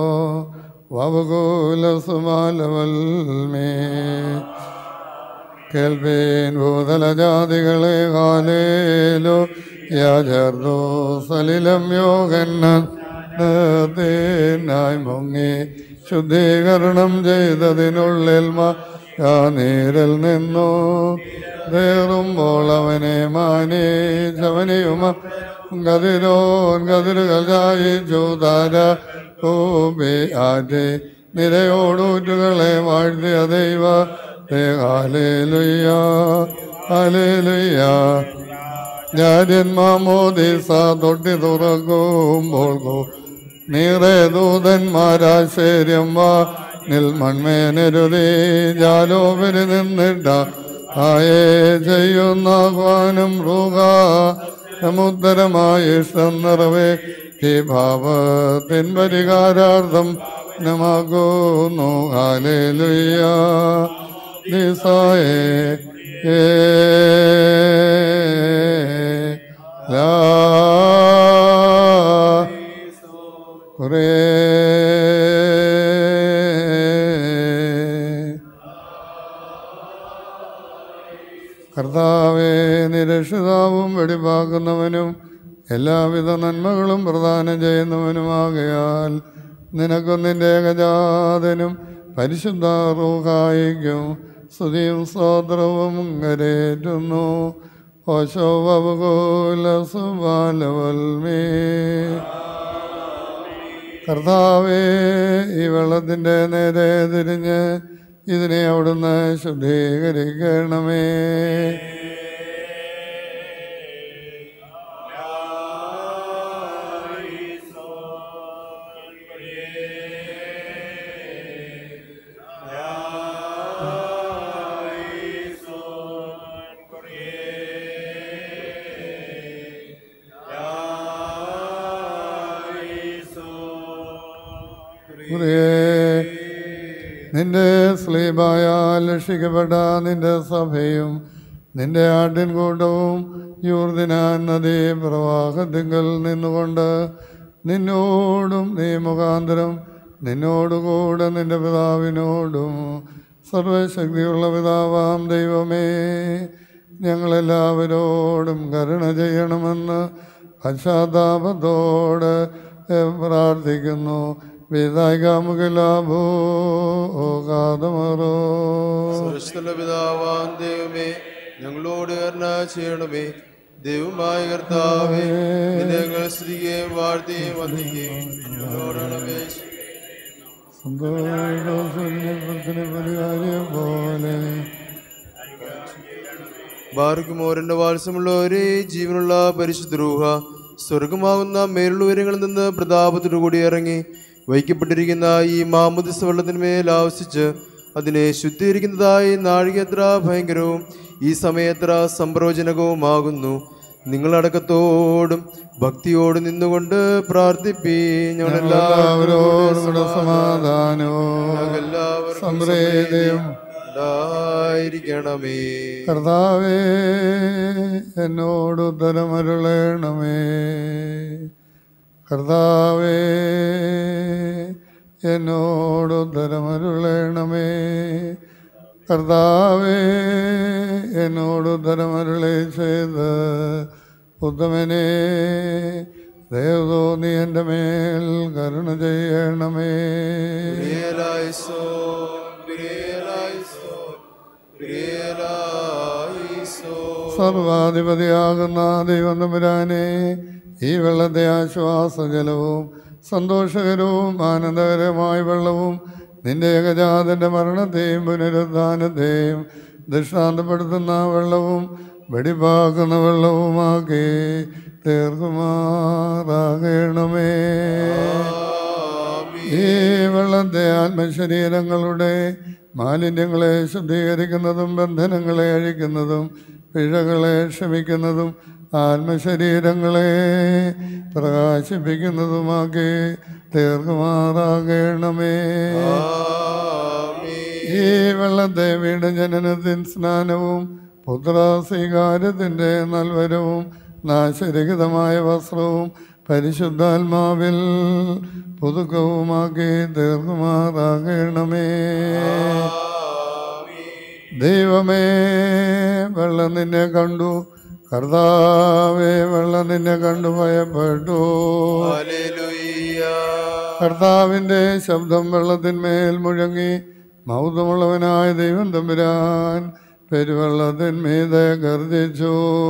വകുലസുമാലവൽമേ. കേൾപ്പേൻ ഭൂതലജാതികളെ കാലേലോ യാചർദോ സലിലം യോഗന്നായി മുങ്ങി ശുദ്ധീകരണം ചെയ്തതിനുള്ളിൽ നീരിൽ നിന്നു തേറുമ്പോൾ അവനെ മാനീച്ചവനെയുമ ഗതിരോൻ ഗതിരുകൾ ചായിച്ചു താര കൂപ്പി ആറ്റി നിരയോടൂറ്റുകളെ വാഴ്ത്തിയ ദൈവ ഹല്ലേലൂയ ഹല്ലേലൂയ. ജാര്യന്മാമോദീസ തൊട്ടി തുറക്കുമ്പോൾ നീറേ ദൂതന്മാരാശ്ചര്യം വാ നിൽമൺമേനരുതേ ജാലോപരി നിന്നിട്ട ആയേ ചെയ്യുന്ന ആഹ്വാനം റൂക സമുദ്രമായ ഇഷ്ടം നിറവേ ഈ ഭാവത്തിൻ പരിഹാരാർത്ഥം നമാകുന്നു. ഹല്ലേലൂയ. ദിസായേ ഏ ലാ കുറേ കർത്താവേ, നിരക്ഷിതാവും വെടിപ്പാക്കുന്നവനും എല്ലാവിധ നന്മകളും പ്രദാനം ചെയ്യുന്നവനുമാകയാൽ നിനക്കും നിന്റെ ഏകജാതനും പരിശുദ്ധ റൂഹായിക്കും സ്തുതിയും സ്തോത്രവും കരേറ്റുന്നു. ഓശോ വകുലസുബാലവൽമേ. കർത്താവേ, ഈ വെള്ളത്തിൻ്റെ നേരെ തിരിഞ്ഞ് ഇതിനെ അവിടുന്ന് ശുദ്ധീകരിക്കണമേ. നിന്റെ സ്ലീബായാൽ രക്ഷിക്കപ്പെട്ട നിന്റെ സഭയും നിന്റെ ആട്ടിൻകൂട്ടവും യൂർദിനാൻ നദീ പ്രവാഹത്തിങ്കൽ നിന്നുകൊണ്ട് നിന്നോടും നീ മുഖാന്തരം നിന്നോടുകൂടെ നിന്റെ പിതാവിനോടും സർവശക്തിയുള്ള പിതാവാം ദൈവമേ, ഞങ്ങളെല്ലാവരോടും കരുണ ചെയ്യണമെന്ന് പശ്ചാത്താപത്തോട് പ്രാർത്ഥിക്കുന്നു. വേദായികാമുകലാഭോ കാതമറോ. സർവ്വശക്തനുള്ള പിതാവാം ദൈവമേ, ഞങ്ങളോട് കരുണ ചെയ്യണമേ. ദൈവമായ കർത്താവേ, നിന്നെ ഞങ്ങൾ സ്തുതിക്കുകയും വാഴ്ത്തുകയും വന്ദിക്കുകയും ഞങ്ങളോടാണ് പോലെ ബാർക്കുമോരന്റെ വാത്സമുള്ളവരെ, ജീവനുള്ള പരിശുദ്ധ റൂഹ സ്വർഗമാകുന്ന മേലുള്ള ഉയരങ്ങളിൽ നിന്ന് പ്രതാപത്തോടു കൂടി ഇറങ്ങി വയ്ക്കപ്പെട്ടിരിക്കുന്ന ഈ മാമുദിസ വെള്ളത്തിന്മേൽ ആവസിച്ച് അതിനെ ശുദ്ധീകരിക്കുന്നതായി നാഴിക എത്ര ഭയങ്കരവും ഈ സമയത്ര സംപ്രയോജനകവുമാകുന്നു. നിങ്ങളടക്കത്തോടും ഭക്തിയോട് നിന്നുകൊണ്ട് പ്രാർത്ഥിപ്പീ. ഞങ്ങളെല്ലാവരോടും സമാധാനവും സംപ്രീതിയും ഉണ്ടായിരിക്കണമേ. കർത്താവേ, എന്നോട് ഉത്തരമരുളേണമേ. കർത്താവേ, എന്നോട് ഉത്തരമരുളേണമേ. കർത്താവേ, എന്നോട് ഉത്തരമരുളി ചെയ്ത് ഉത്തമനെ ദേവതോ നീ എൻ്റെ മേൽ കരുണ ചെയ്യണമേ. സർവാധിപതിയാകുന്ന ദൈവം തമ്പുരാനെ, ഈ വെള്ളത്തെ ആശ്വാസജലവും സന്തോഷകരവും ആനന്ദകരമായ വെള്ളവും നിന്റെ ഏകജാതന്റെ മരണത്തെയും പുനരുദ്ധാനത്തെയും ദൃഷ്ടാന്തപ്പെടുത്തുന്ന വെള്ളവും വെടിപ്പാക്കുന്ന വെള്ളവുമാക്കി തീർക്കുമാറാകണമേ. ഈ വെള്ളത്തെ ആത്മശരീരങ്ങളുടെ മാലിന്യങ്ങളെ ശുദ്ധീകരിക്കുന്നതും ബന്ധനങ്ങളെ അഴിക്കുന്നതും പിഴകളെ ക്ഷമിക്കുന്നതും ആത്മശരീരങ്ങളെ പ്രകാശിപ്പിക്കുന്നതുമാക്കി തീർക്കുമാറാകണമേ. ഈ വെള്ളത്തെ വീണ്ടും ജനനത്തിൻ സ്നാനവും പുത്ര സ്വീകാര്യത്തിൻ്റെ നൽവരവും നാശരഹിതമായ വസ്ത്രവും പരിശുദ്ധാത്മാവിൽ പുതുക്കവുമാക്കി തീർക്കുമാറാകണമേ. ദൈവമേ, വെള്ളം നിന്നെ കണ്ടു. കർത്താവേ, വെള്ളം നിന്നെ കണ്ടു ഭയപ്പെട്ടു. കർത്താവിൻ്റെ ശബ്ദം വെള്ളത്തിന്മേൽ മുഴങ്ങി. മൗതമുള്ളവനായ ദൈവം തമ്പുരാൻ പെരുവെള്ളത്തിന്മീതെ ഗർജിച്ചു.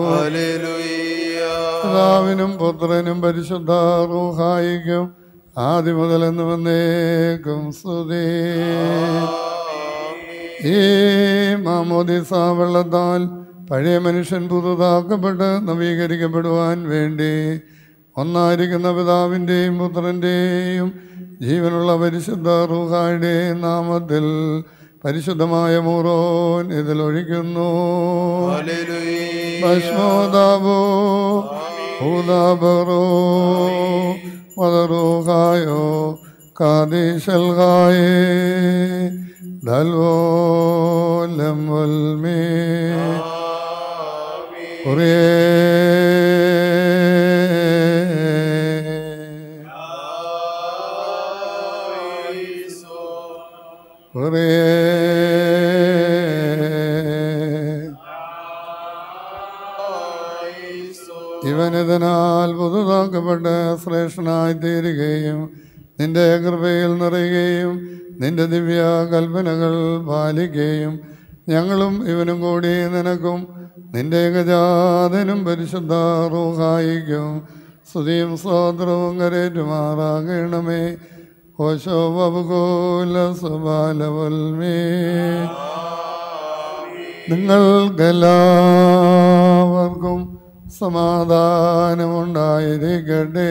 പിതാവിനും പുത്രനും പരിശുദ്ധ റൂഹായിക്കും ആദ്യം മുതൽ എന്നും എന്നേക്കും സ്തുതി. ഈ മാമോദിസ വെള്ളത്താൽ പഴയ മനുഷ്യൻ പുതുതാക്കപ്പെട്ട് നവീകരിക്കപ്പെടുവാൻ വേണ്ടി ഒന്നായിരിക്കുന്ന പിതാവിൻ്റെയും പുത്രൻ്റെയും ജീവനുള്ള പരിശുദ്ധ റൂഹായുടെയും നാമത്തിൽ പരിശുദ്ധമായ മൂറോൻ ഇതിലൊഴിക്കുന്നു. ഭസ്മോദാബോ ഹൂദാബറോ മദറൂഹായോ കാദിശൽഹായേ ദൽവോലം വൽമേ ഒരേ ഒരേ ഇവനിതനാൽ പുതുതാക്കപ്പെട്ട് ശ്രേഷ്ഠനായി തീരുകയും നിന്റെ കൃപയിൽ നിറയുകയും നിന്റെ ദിവ്യ കൽപ്പനകൾ പാലിക്കുകയും ഞങ്ങളും ഇവനും കൂടി നിനക്കും നിന്റെ ഏകജാതനും പരിശുദ്ധ റൂഹായിക്കും സ്തുതിയും സ്തോത്രവും കരേറ്റുമാറാകണമേ. ഓശോ ബബുകോല സുബാലവൽമേ. നിങ്ങൾക്കെല്ലാവർക്കും സമാധാനമുണ്ടായിരിക്കട്ടെ.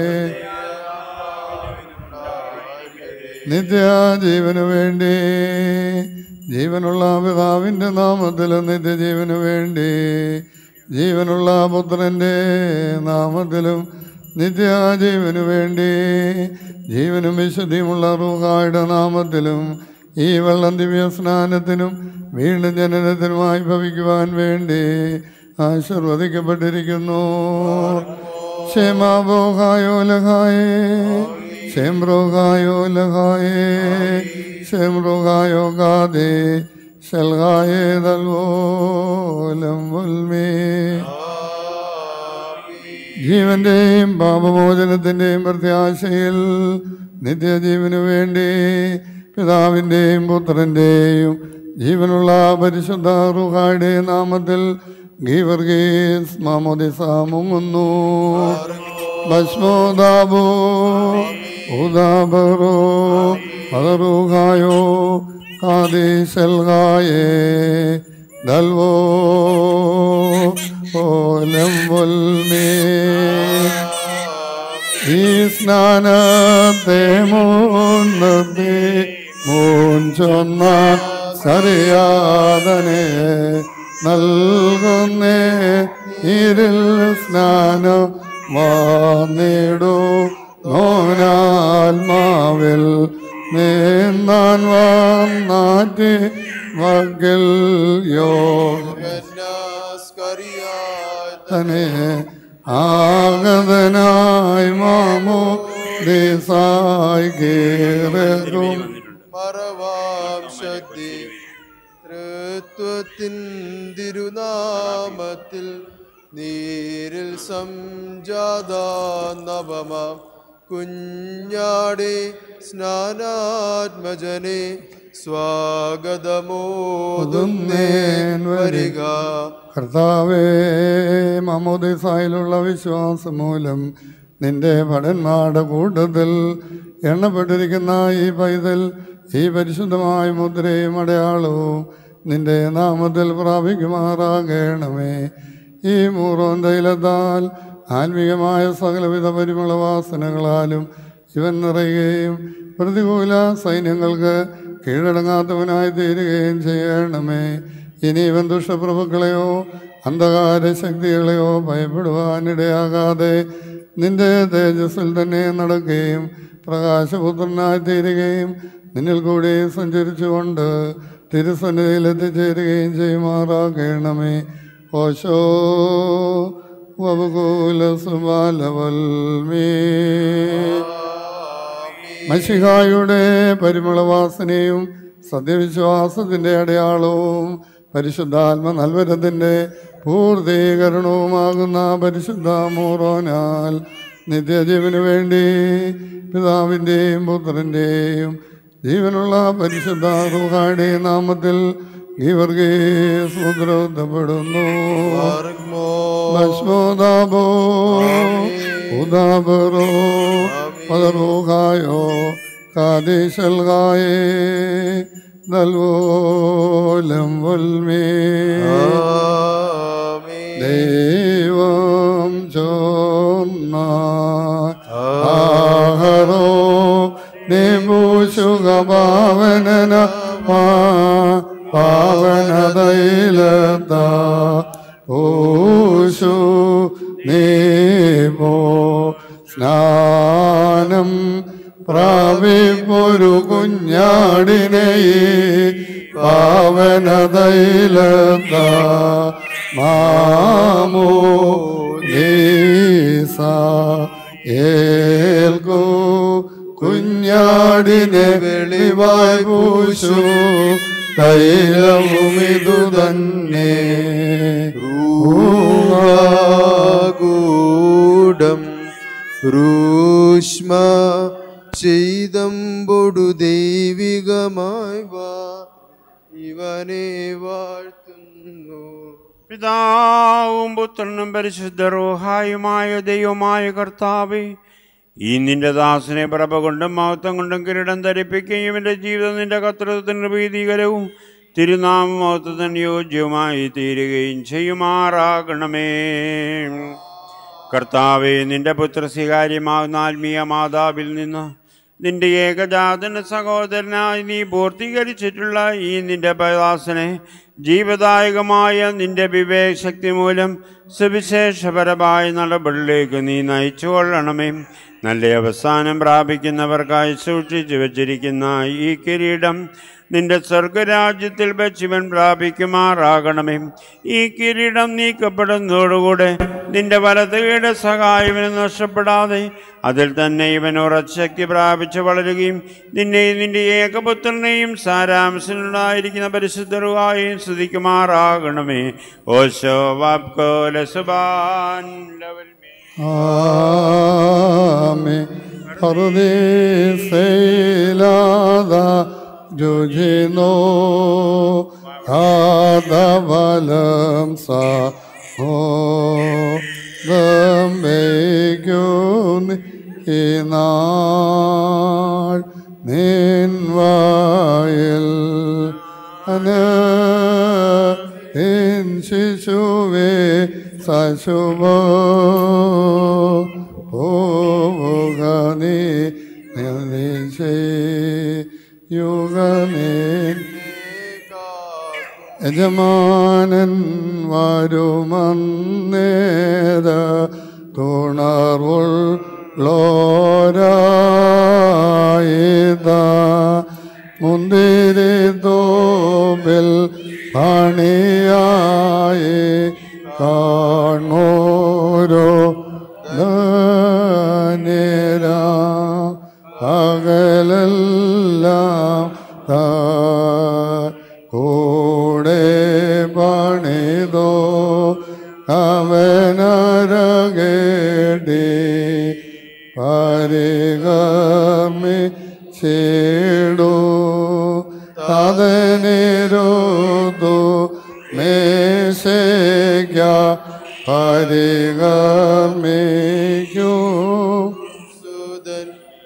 നിത്യജീവനു വേണ്ടി ജീവനുള്ള പിതാവിൻ്റെ നാമത്തിലും നിത്യജീവനു വേണ്ടി ജീവനുള്ള പുത്രൻ്റെ നാമത്തിലും നിത്യജീവനു വേണ്ടി ജീവനും വിശുദ്ധിയുമുള്ള റൂഹായുടെ നാമത്തിലും ഈ വെള്ളം ദിവ്യ സ്നാനത്തിനും വീണ്ടും ജനനത്തിനുമായി ഭവിക്കുവാൻ വേണ്ടി ആശീർവദിക്കപ്പെട്ടിരിക്കുന്നു. ക്ഷേമാബോഹായോ ലഹായേ ക്ഷേംരോഗായോ ലഹായേ ക്ഷേംരോഗായോ ഗാദേ ശൽഹായേ ദൽവോലം വൽമേ. ജീവന്റെയും പാപമോചനത്തിൻ്റെയും പ്രത്യാശയിൽ നിത്യജീവനു വേണ്ടി പിതാവിൻ്റെയും പുത്രൻ്റെയും ജീവനുള്ള പരിശുദ്ധ റൂഹായുടെ നാമത്തിൽ ഗീവർഗീസ് മാമോദിസ മുങ്ങുന്നു. ഭസ്മോദാബോ ഉദാബറോ പദറൂഹായോ കാദേശൽഹായേ ദൽവോ ഓലം വൽമേ. ഈ സ്നാനത്തെ മുൻനിർത്തി മൂൻ ചൊന്ന സറിയാതനെ നൽകുന്നേ ഇരുൾ സ്നാനം വന്നിടൂ നോനാത്മാവിൽ നീന്താൻ വന്നാറ്റി വകിൽ യോനെ ആഗതനായി മാമോ ദേശായി കേറും മറവാം ശക്തി തൃത്വത്തിൻ തിരുനാമത്തിൽ നീരിൽ സംജാത നവമാം കുഞ്ഞാടെ സ്നാനാത്മജനെ സ്വാഗതമോതുന്നേൻ വരിക. കർത്താവേ, മാമോദിസായിലുള്ള വിശ്വാസം മൂലം നിന്റെ ഭടന്മാരുടെ കൂട്ടത്തിൽ എണ്ണപ്പെട്ടിരിക്കുന്ന ഈ പൈതൽ ഈ പരിശുദ്ധമായ മുദ്രയും അടയാളവും നിന്റെ നാമത്തിൽ പ്രാപിക്കുമാറാകണമേ. ഈ മൂറോൻ തൈലത്താൽ ആത്മീയമായ സകലവിധ പരിമള വാസനകളാലും ഇവൻ നിറയുകയും പ്രതികൂല സൈന്യങ്ങൾക്ക് കീഴടങ്ങാത്തവനായി തീരുകയും ചെയ്യണമേ. ഇനി ഇവൻ ദുഷ്ടപ്രഭുക്കളെയോ അന്ധകാര ശക്തികളെയോ ഭയപ്പെടുവാനിടയാകാതെ നിന്റെ തേജസ്സിൽ തന്നെ നടക്കുകയും പ്രകാശപുത്രനായി തീരുകയും നിന്നിൽ കൂടി സഞ്ചരിച്ചുകൊണ്ട് തിരുസന്നിധിയിൽ എത്തിച്ചേരുകയും ചെയ്യുമാറാകണമേ. ഓശോ വബുകൂല സുബാലവൽമേ. മശിഹായുടെ പരിമളവാസനയും സത്യവിശ്വാസത്തിൻ്റെ അടയാളവും പരിശുദ്ധാത്മ നൽവരത്തിൻ്റെ പൂർത്തീകരണവുമാകുന്ന പരിശുദ്ധ മോറോനാൽ നിത്യജീവന് വേണ്ടി പിതാവിൻ്റെയും പുത്രൻ്റെയും ജീവനുള്ള പരിശുദ്ധ റൂഹായുടെ നാമത്തിൽ ഗീവർഗീസ് മുദ്രപ്പെടുന്നു. ഭസ്മോദാബോ ഉദാബറോ പദറൂഹായോ കാദേശൽഹായേ ദൽവോലം വൽമേ. ദൈവം ചോന്ന ആഹരോ നിഭൂഷുക പാവനന പാവനതൈലത ഓശു നീപോ സ്നാനം പ്രാപിപ്പൊരു കുഞ്ഞാടിനെ പാവനതൈലത മാമോ ീസ ഏൽക്കോ കുഞ്ഞാടിനെ വെളിവായി പൂശു തൈലവുമിതു തന്നെ. കൂടം രൂഷ്മ ചെയ്തമ്പൊടു ദൈവികമായി വാ ഇവനെ വാഴ്ത്തുന്നു. പിതാവും പുത്രനും പരിശുദ്ധ റൂഹായുമായ ദൈവമായ കർത്താവേ, ഈ നിന്റെ ദാസനെ പ്രഭ കൊണ്ടും മഹത്വം കൊണ്ടും കിരീടം ധരിപ്പിക്കുകയും ഇവൻ്റെ ജീവിതം നിന്റെ കർത്തൃത്വത്തിന് പ്രീതികരവും തിരുനാമ മഹത്വത്തിന് യോജ്യവുമായി തീരുകയും ചെയ്യുമാറാകണമേ. കർത്താവേ, നിന്റെ പുത്ര സ്വീകാര്യമാകുന്ന ആത്മീയ മാതാവിൽ നിന്ന് നിന്റെ ഏകജാതന സഹോദരനായി നീ പൂർത്തീകരിച്ചിട്ടുള്ള ഈ നിന്റെ ദാസനെ ജീവദായകമായ നിന്റെ വിവേകശക്തി മൂലം സുവിശേഷപരമായ നടപടികളിലേക്ക് നീ നയിച്ചു കൊള്ളണമേ. നല്ല അവസാനം പ്രാപിക്കുന്നവർക്കായി സൂക്ഷിച്ചു വച്ചിരിക്കുന്ന ഈ കിരീടം നിന്റെ സ്വർഗരാജ്യത്തിൽ വെച്ചിവൻ പ്രാപിക്കുമാറാകണമേ. ഈ കിരീടം നീക്കപ്പെടുന്നതോടുകൂടെ നിന്റെ വലതുകയുടെ സഹായവന് നഷ്ടപ്പെടാതെ അതിൽ തന്നെ ഇവൻ ഉറച്ചശക്തി പ്രാപിച്ച് വളരുകയും നിന്നെയും നിന്റെ ഏകപുത്രനെയും സാരാംശനുണ്ടായിരിക്കുന്ന പരിശുദ്ധരുവായും സ്തുതിക്കുമാറാകണമേ. ഓശോ വാപ്കോല സുബാൻ ലവൽമേ. ആമേൻ. പറുദീസയിലാതാ രുചിനോ ആദബലം സാഹോ ദംബയ്ക്കുന്ന് ഈ നാൾ നിൻ വായിൽ അന നിൻ ശിശുവേ സശുഭ പോവുക നീ യുഗനേ യജമാനൻ വരുമന്നേത തുണർവുള്ളോരായിത മുന്തിരി തോപ്പിൽ പണിയായി കാണോരോ നേര പകലെല്ലാം താ കൂടെ പണിതോ അവനരകേടി പരികർമ്മി ചേടു തദനിരുതു മേശയ്ക്ക പരികർമ്മിക്കൂ സുതൻ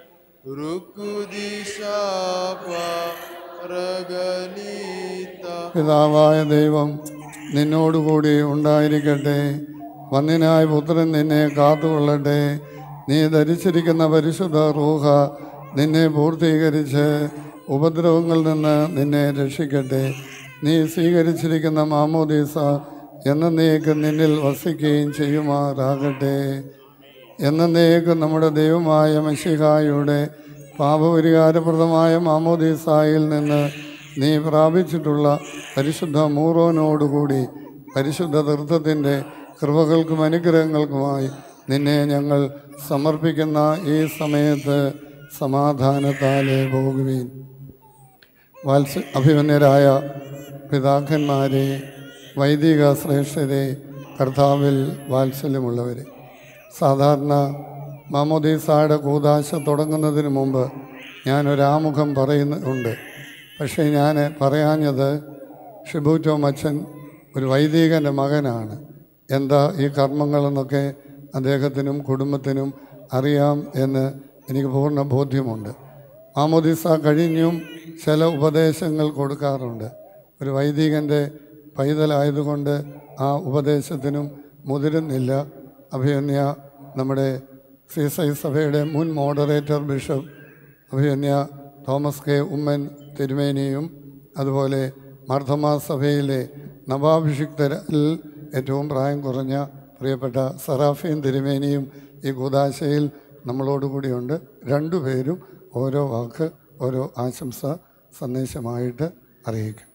പിതാവായ ദൈവം നിന്നോടുകൂടി ഉണ്ടായിരിക്കട്ടെ. വന്യനായ പുത്രൻ നിന്നെ കാത്തുകൊള്ളട്ടെ. നീ ധരിച്ചിരിക്കുന്ന പരിശുദ്ധ റൂഹ നിന്നെ പൂർത്തീകരിച്ച് ഉപദ്രവങ്ങളിൽ നിന്ന് നിന്നെ രക്ഷിക്കട്ടെ. നീ സ്വീകരിച്ചിരിക്കുന്ന മാമോദീസ എന്നേക്കും നിന്നിൽ വസിക്കുകയും ചെയ്യുമാറാകട്ടെ. എന്നേക്കും നമ്മുടെ ദൈവമായ മശിഹായുടെ പാപപരിഹാരപ്രദമായ മാമോദീസായിൽ നിന്ന് നീ പ്രാപിച്ചിട്ടുള്ള പരിശുദ്ധ മൂറോനോടുകൂടി പരിശുദ്ധ തീർത്ഥത്തിൻ്റെ കൃപകൾക്കും അനുഗ്രഹങ്ങൾക്കുമായി നിന്നെ ഞങ്ങൾ സമർപ്പിക്കുന്ന ഈ സമയത്ത് സമാധാനത്താലെ പോകുവീൻ. വാത്സ അഭിമന്യരായ പിതാക്കന്മാരെ, വൈദിക ശ്രേഷ്ഠരെ, കർത്താവിൽ വാത്സല്യമുള്ളവരെ, സാധാരണ മാമോദീസായുടെ കൂദാശ തുടങ്ങുന്നതിന് മുമ്പ് ഞാനൊരാമുഖം പറയുന്നുണ്ട്. പക്ഷേ ഞാൻ പറയാഞ്ഞത് ഷിബൂറ്റോ മച്ചൻ ഒരു വൈദികൻ്റെ മകനാണ്. എന്താ ഈ കർമ്മങ്ങളെന്നൊക്കെ അദ്ദേഹത്തിനും കുടുംബത്തിനും അറിയാം എന്ന് എനിക്ക് പൂർണ്ണ ബോധ്യമുണ്ട്. മാമോദീസ കഴിഞ്ഞും ചില ഉപദേശങ്ങൾ കൊടുക്കാറുണ്ട്. ഒരു വൈദികൻ്റെ പൈതലായതുകൊണ്ട് ആ ഉപദേശത്തിനും മുതിരുന്നില്ല. അഭിമന്യ നമ്മുടെ സീസൈ സഭയുടെ മുൻ മോഡറേറ്റർ ബിഷപ്പ് അഭിമന്യ തോമസ് കെ ഉമ്മൻ തിരുമേനിയും അതുപോലെ മാർത്തോമാ സഭയിലെ നവാഭിഷിക്തരിൽ ഏറ്റവും പ്രായം കുറഞ്ഞ പ്രിയപ്പെട്ട സറാഫീൻ തിരുമേനിയും ഈ കൂദാശയിൽ നമ്മളോടുകൂടിയുണ്ട്. രണ്ടുപേരും ഓരോ വാക്ക് ഓരോ ആശംസ സന്ദേശമായിട്ട് അറിയിക്കും.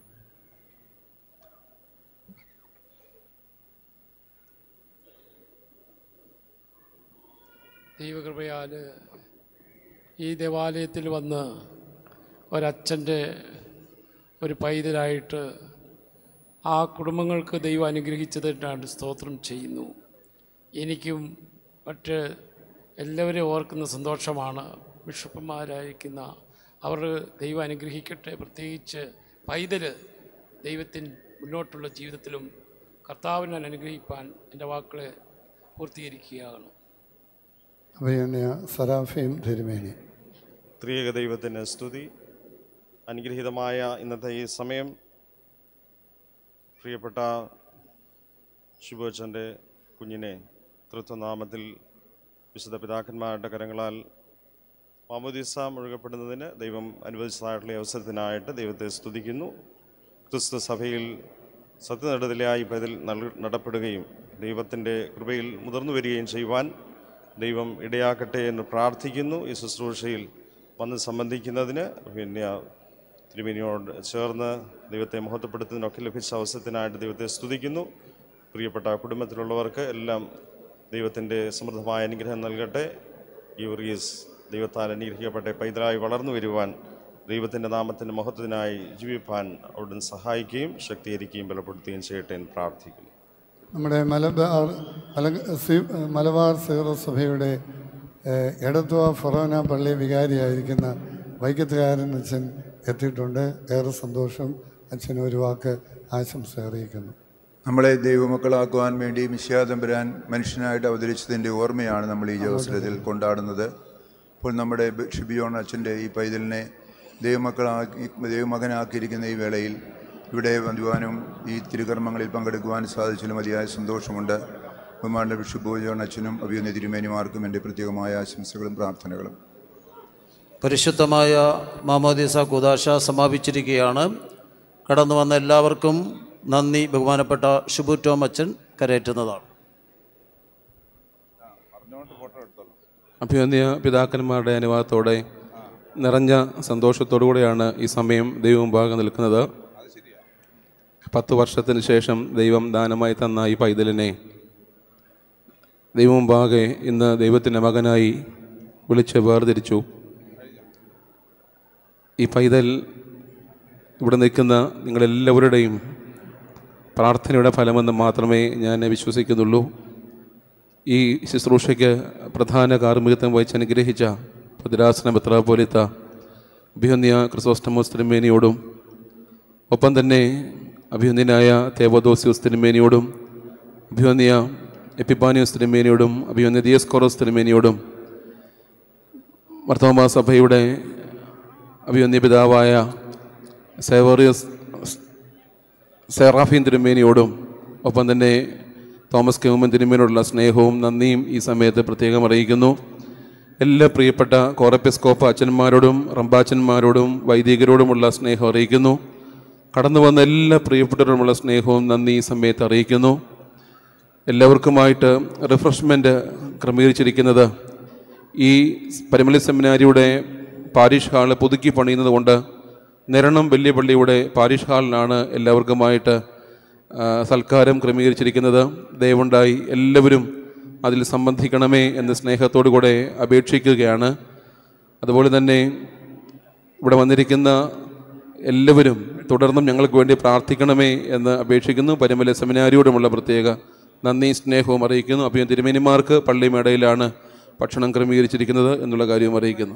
ദൈവകൃപയാൽ ഈ ദേവാലയത്തിൽ വന്ന് ഒരച്ഛൻ്റെ ഒരു പൈതലായിട്ട് ആ കുടുംബങ്ങൾക്ക് ദൈവം അനുഗ്രഹിച്ചതിനാണ് സ്തോത്രം ചെയ്യുന്നു. എനിക്കും മറ്റ് എല്ലാവരെയും ഓർക്കുന്ന സന്തോഷമാണ്. ബിഷപ്പുമാരായിരിക്കുന്ന അവർ ദൈവം അനുഗ്രഹിക്കട്ടെ. പ്രത്യേകിച്ച് പൈതൽ ദൈവത്തിന് മുന്നോട്ടുള്ള ജീവിതത്തിലും കർത്താവിനെ അനുഗ്രഹിപ്പാൻ എൻ്റെ വാക്കുകളെ പൂർത്തീകരിക്കുകയാണ്. അഭിമന്യ സറാഫീം തിരുമേനി. ത്രിയേക ദൈവത്തിന് സ്തുതി. അനുഗ്രഹീതമായ ഇന്നത്തെ ഈ സമയം പ്രിയപ്പെട്ട ശുഭോച്ചൻ്റെ കുഞ്ഞിനെ തൃത്വനാമത്തിൽ വിശുദ്ധ പിതാക്കന്മാരുടെ കരങ്ങളാൽ മാമോദീസ മുഴുകപ്പെടുന്നതിന് ദൈവം അനുവദിച്ചതായിട്ടുള്ള അവസരത്തിനായിട്ട് ദൈവത്തെ സ്തുതിക്കുന്നു. ക്രിസ്തു സഭയിൽ സത്യനടതലായി പതിൽ നടപ്പെടുകയും ദൈവത്തിൻ്റെ കൃപയിൽ മുതിർന്നു വരികയും ചെയ്യുവാൻ ദൈവം ഇടയാക്കട്ടെ എന്ന് പ്രാർത്ഥിക്കുന്നു. ഈ ശുശ്രൂഷയിൽ വന്ന് സംബന്ധിക്കുന്നതിന് പിന്നെ തിരുമേനിയോട് ചേർന്ന് ദൈവത്തെ മഹത്വപ്പെടുത്തുന്നതിനൊക്കെ ലഭിച്ച അവസരത്തിനായിട്ട് ദൈവത്തെ സ്തുതിക്കുന്നു. പ്രിയപ്പെട്ട കുടുംബത്തിലുള്ളവർക്ക് എല്ലാം ദൈവത്തിൻ്റെ സമൃദ്ധമായ അനുഗ്രഹം നൽകട്ടെ. ഈ വർഗീസ് ദൈവത്താൽ അനുഗ്രഹിക്കപ്പെട്ട പൈതലായി വളർന്നു വരുവാൻ ദൈവത്തിൻ്റെ നാമത്തിൻ്റെ മഹത്വത്തിനായി ജീവിപ്പാൻ അവിടുന്ന് സഹായിക്കുകയും ശക്തീകരിക്കുകയും ബലപ്പെടുത്തുകയും ചെയ്യട്ടെ എന്ന് പ്രാർത്ഥിക്കുന്നു. നമ്മുടെ മലബാർ മല സി മലബാർ സീറോ സഭയുടെ എടത്വ ഫൊറോന പള്ളി വികാരിയായിരിക്കുന്ന വൈക്കത്തുകാരൻ അച്ഛൻ എത്തിയിട്ടുണ്ട്. ഏറെ സന്തോഷം. അച്ഛന് ഒരു വാക്ക് ആശംസ അറിയിക്കുന്നു. നമ്മളെ ദൈവമക്കളാക്കുവാൻ വേണ്ടി മിശിഹാ തമ്പുരാൻ മനുഷ്യനായിട്ട് അവതരിച്ചതിൻ്റെ ഓർമ്മയാണ് നമ്മൾ ഈ ജോസലത്തിൽ കൊണ്ടാടുന്നത്. അപ്പോൾ നമ്മുടെ ഷിബിയോൺ അച്ഛൻ്റെ ഈ പൈതലിനെ ദൈവമക്കളാക്കി ദൈവമകനാക്കിയിരിക്കുന്ന ഈ വേളയിൽ ഇവിടെ വരുവാനും ഈ തിരുകർമ്മങ്ങളിൽ പങ്കെടുക്കുവാനും സാധിച്ചതിൽ മതിയായ സന്തോഷമുണ്ട്. ബഹുമാനപ്പെട്ട ബിഷപ്പ് ജോൺ അച്ഛനും അഭിനന്ദ തിരുമേനിമാർക്കും എൻ്റെ പ്രത്യേകമായ ആശംസകളും പ്രാർത്ഥനകളും. പരിശുദ്ധമായ മാമോദീസ കൂദാശ സമാപിച്ചിരിക്കുകയാണ്. കടന്നു വന്ന എല്ലാവർക്കും നന്ദി. ബഹുമാനപ്പെട്ട ഷിബു ടോം അച്ഛൻ കരയേറ്റുന്നതാണ്. അഭിവന്യ പിതാക്കന്മാരുടെ അനുവാദത്തോടെ നിറഞ്ഞ സന്തോഷത്തോടുകൂടെയാണ് ഈ സമയം ദൈവമുമ്പാകെ നിൽക്കുന്നത്. പത്ത് വർഷത്തിന് ശേഷം ദൈവം ദാനമായി തന്ന ഈ പൈതലിനെ ദൈവമുമ്പാകെ ഇന്ന് ദൈവത്തിൻ്റെ മകനായി വിളിച്ച് വേർതിരിച്ചു. ഈ പൈതൽ ഇവിടെ നിൽക്കുന്ന നിങ്ങളെല്ലാവരുടെയും പ്രാർത്ഥനയുടെ ഫലമെന്ന് മാത്രമേ ഞാൻ വിശ്വസിക്കുന്നുള്ളൂ. ഈ ശുശ്രൂഷയ്ക്ക് പ്രധാന കാർമ്മികത്വം വഹിച്ച് അനുഗ്രഹിച്ച ഭദ്രാസന മെത്രാപ്പോലീത്ത അഭിവന്യ ക്രിസോസ്റ്റമോസ് തിരുമേനിയോടും ഒപ്പം തന്നെ അഭിവന്യനായ തേവദോസ്യോസ് തിരുമേനിയോടും അഭിവന്യ എപ്പിപ്പാനിയോസ് തിരുമേനിയോടും അഭിവന്യ ദിയസ്കോറോസ് തിരുമേനിയോടും മാർത്തോമാ സഭയുടെ അഭിവന്യ പിതാവായ സേവറിയസ് സെറാഫീൻ തിരുമേനിയോടും ഒപ്പം തന്നെ തോമസ് കെവുമൻ തിരുമേനിയോടുള്ള സ്നേഹവും നന്ദിയും ഈ സമയത്ത് പ്രത്യേകം അറിയിക്കുന്നു. എല്ലാ പ്രിയപ്പെട്ട കോറപ്പെസ്കോപ്പ അച്ഛന്മാരോടും റമ്പാച്ചന്മാരോടും വൈദികരോടുമുള്ള സ്നേഹം അറിയിക്കുന്നു. കടന്നു വന്ന എല്ലാ പ്രിയപ്പെട്ടവരുമുള്ള സ്നേഹവും നന്ദി ഈ സമയത്ത് അറിയിക്കുന്നു. എല്ലാവർക്കുമായിട്ട് റിഫ്രഷ്മെൻറ്റ് ക്രമീകരിച്ചിരിക്കുന്നത് ഈ പരിമളി സെമിനാരിയുടെ പാരിഷ് ഹാള് പുതുക്കി പണിയുന്നത് കൊണ്ട് നിരണം വലിയ പള്ളിയുടെ പാരിഷ് ഹാളിലാണ് എല്ലാവർക്കുമായിട്ട് സൽക്കാരം ക്രമീകരിച്ചിരിക്കുന്നത്. ദയവുണ്ടായി എല്ലാവരും അതിൽ സംബന്ധിക്കണമേ എന്ന് സ്നേഹത്തോടു കൂടെ അപേക്ഷിക്കുകയാണ്. അതുപോലെ തന്നെ ഇവിടെ വന്നിരിക്കുന്ന എല്ലാവരും തുടർന്നും ഞങ്ങൾക്ക് വേണ്ടി പ്രാർത്ഥിക്കണമേ എന്ന് അപേക്ഷിക്കുന്നു. പരിമല സെമിനാരിയോടുമുള്ള പ്രത്യേക നന്ദി സ്നേഹവും അറിയിക്കുന്നു. അപ്പോൾ തിരുമേനിമാർക്ക് പള്ളി മേടയിലാണ് ഭക്ഷണം ക്രമീകരിച്ചിരിക്കുന്നത് എന്നുള്ള കാര്യവും അറിയിക്കുന്നു.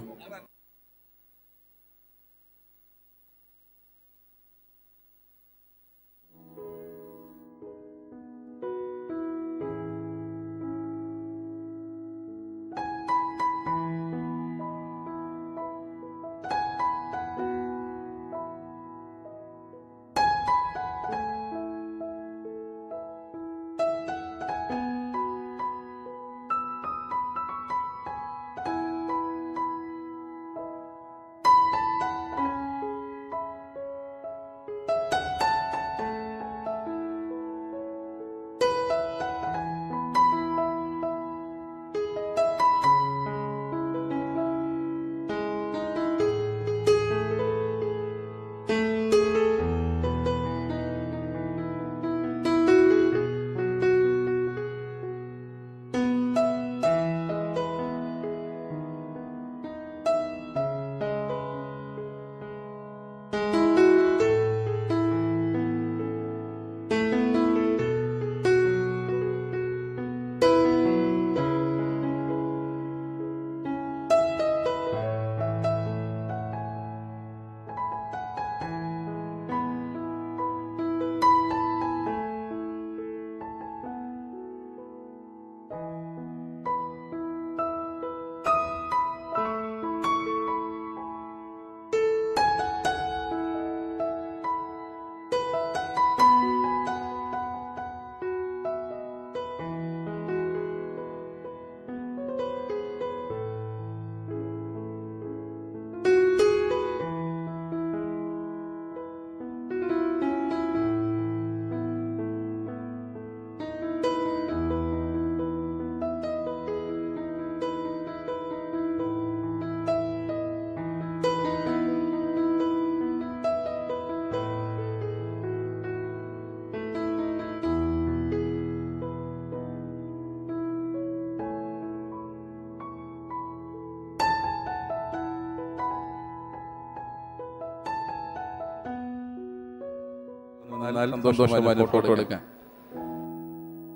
സന്തോഷമായി ഫോട്ടോ എടുക്കാൻ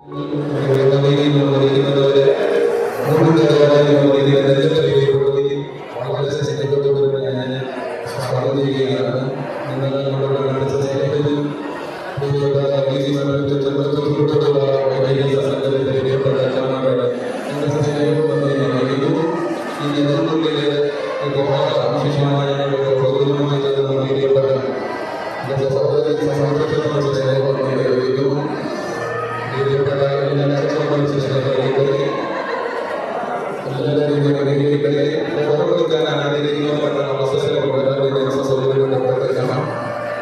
Gracias.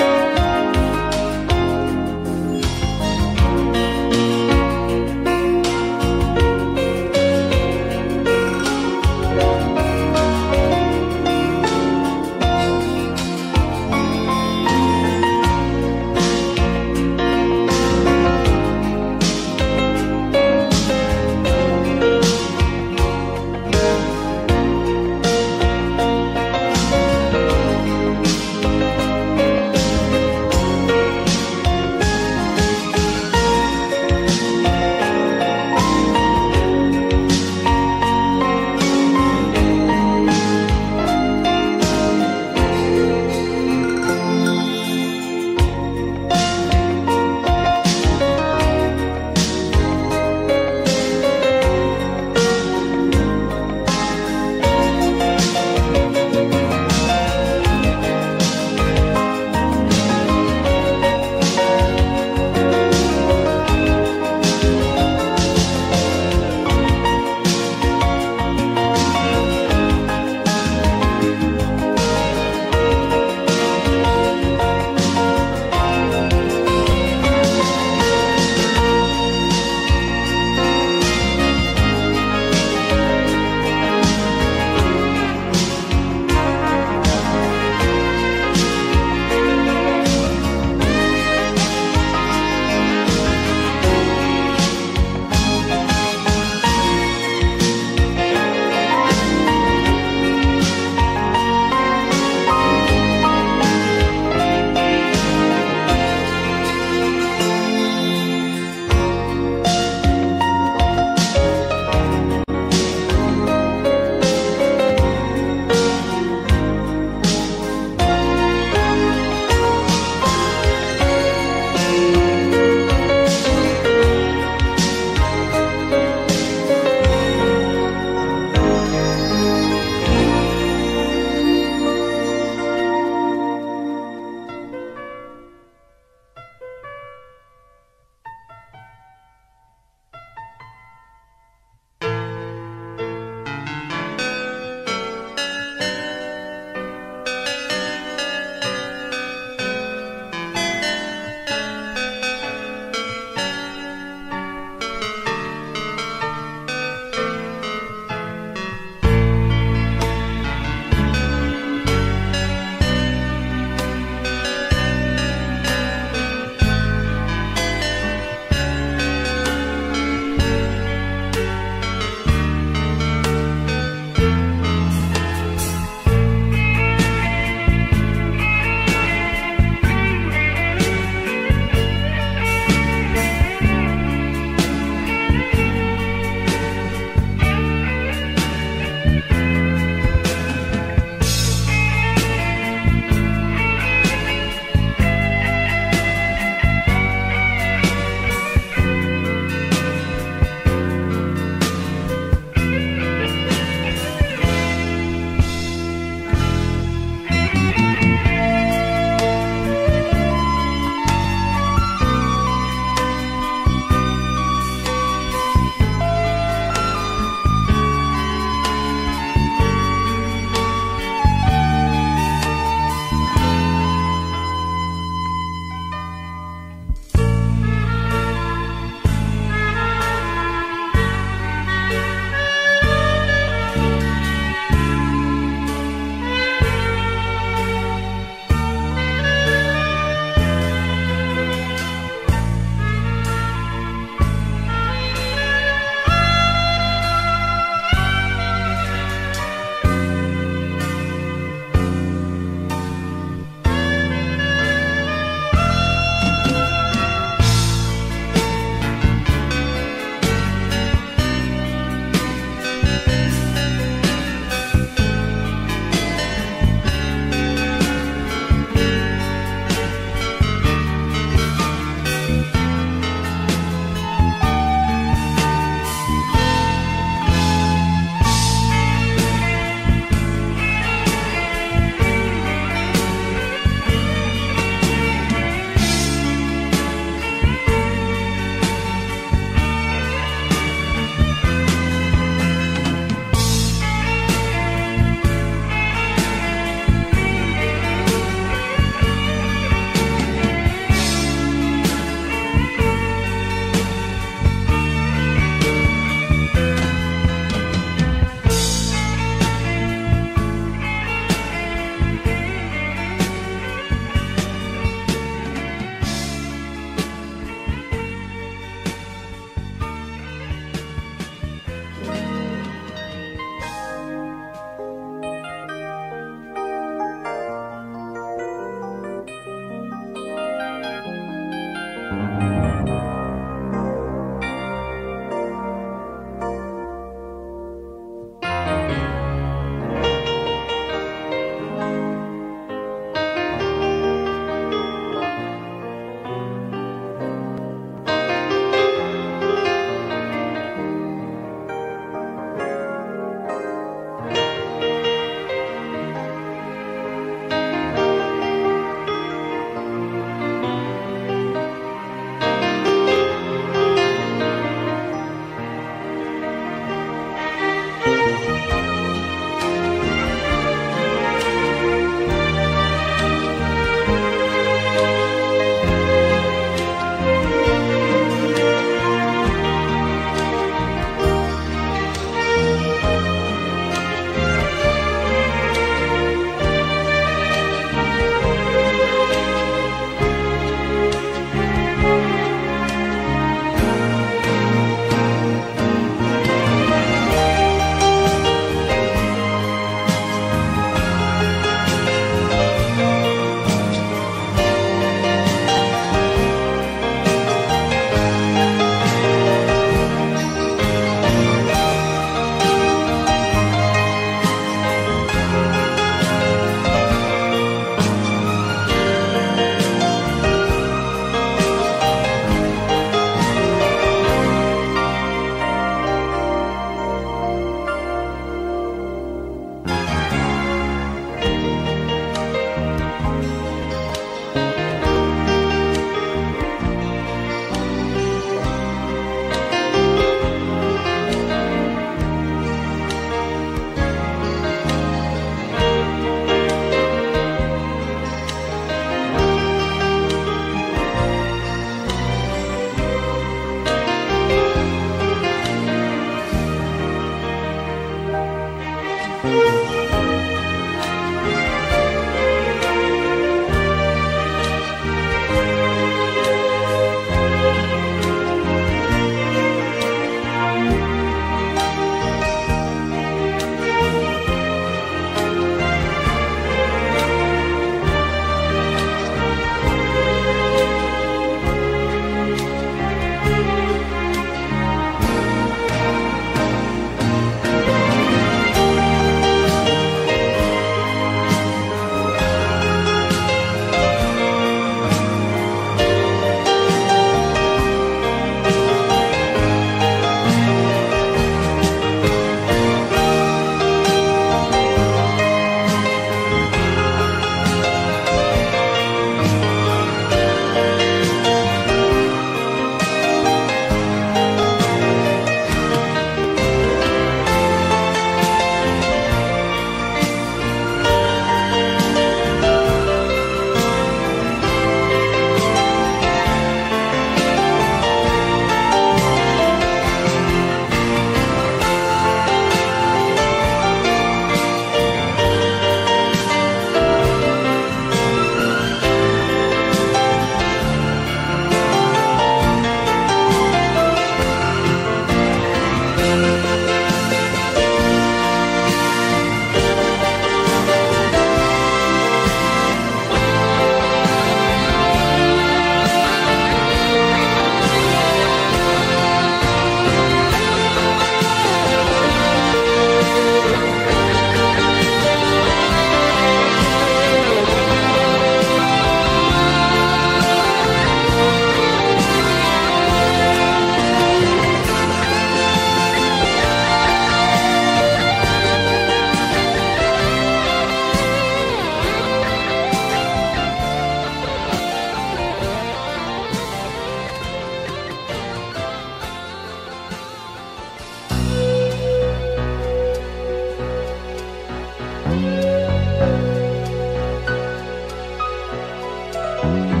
Amen.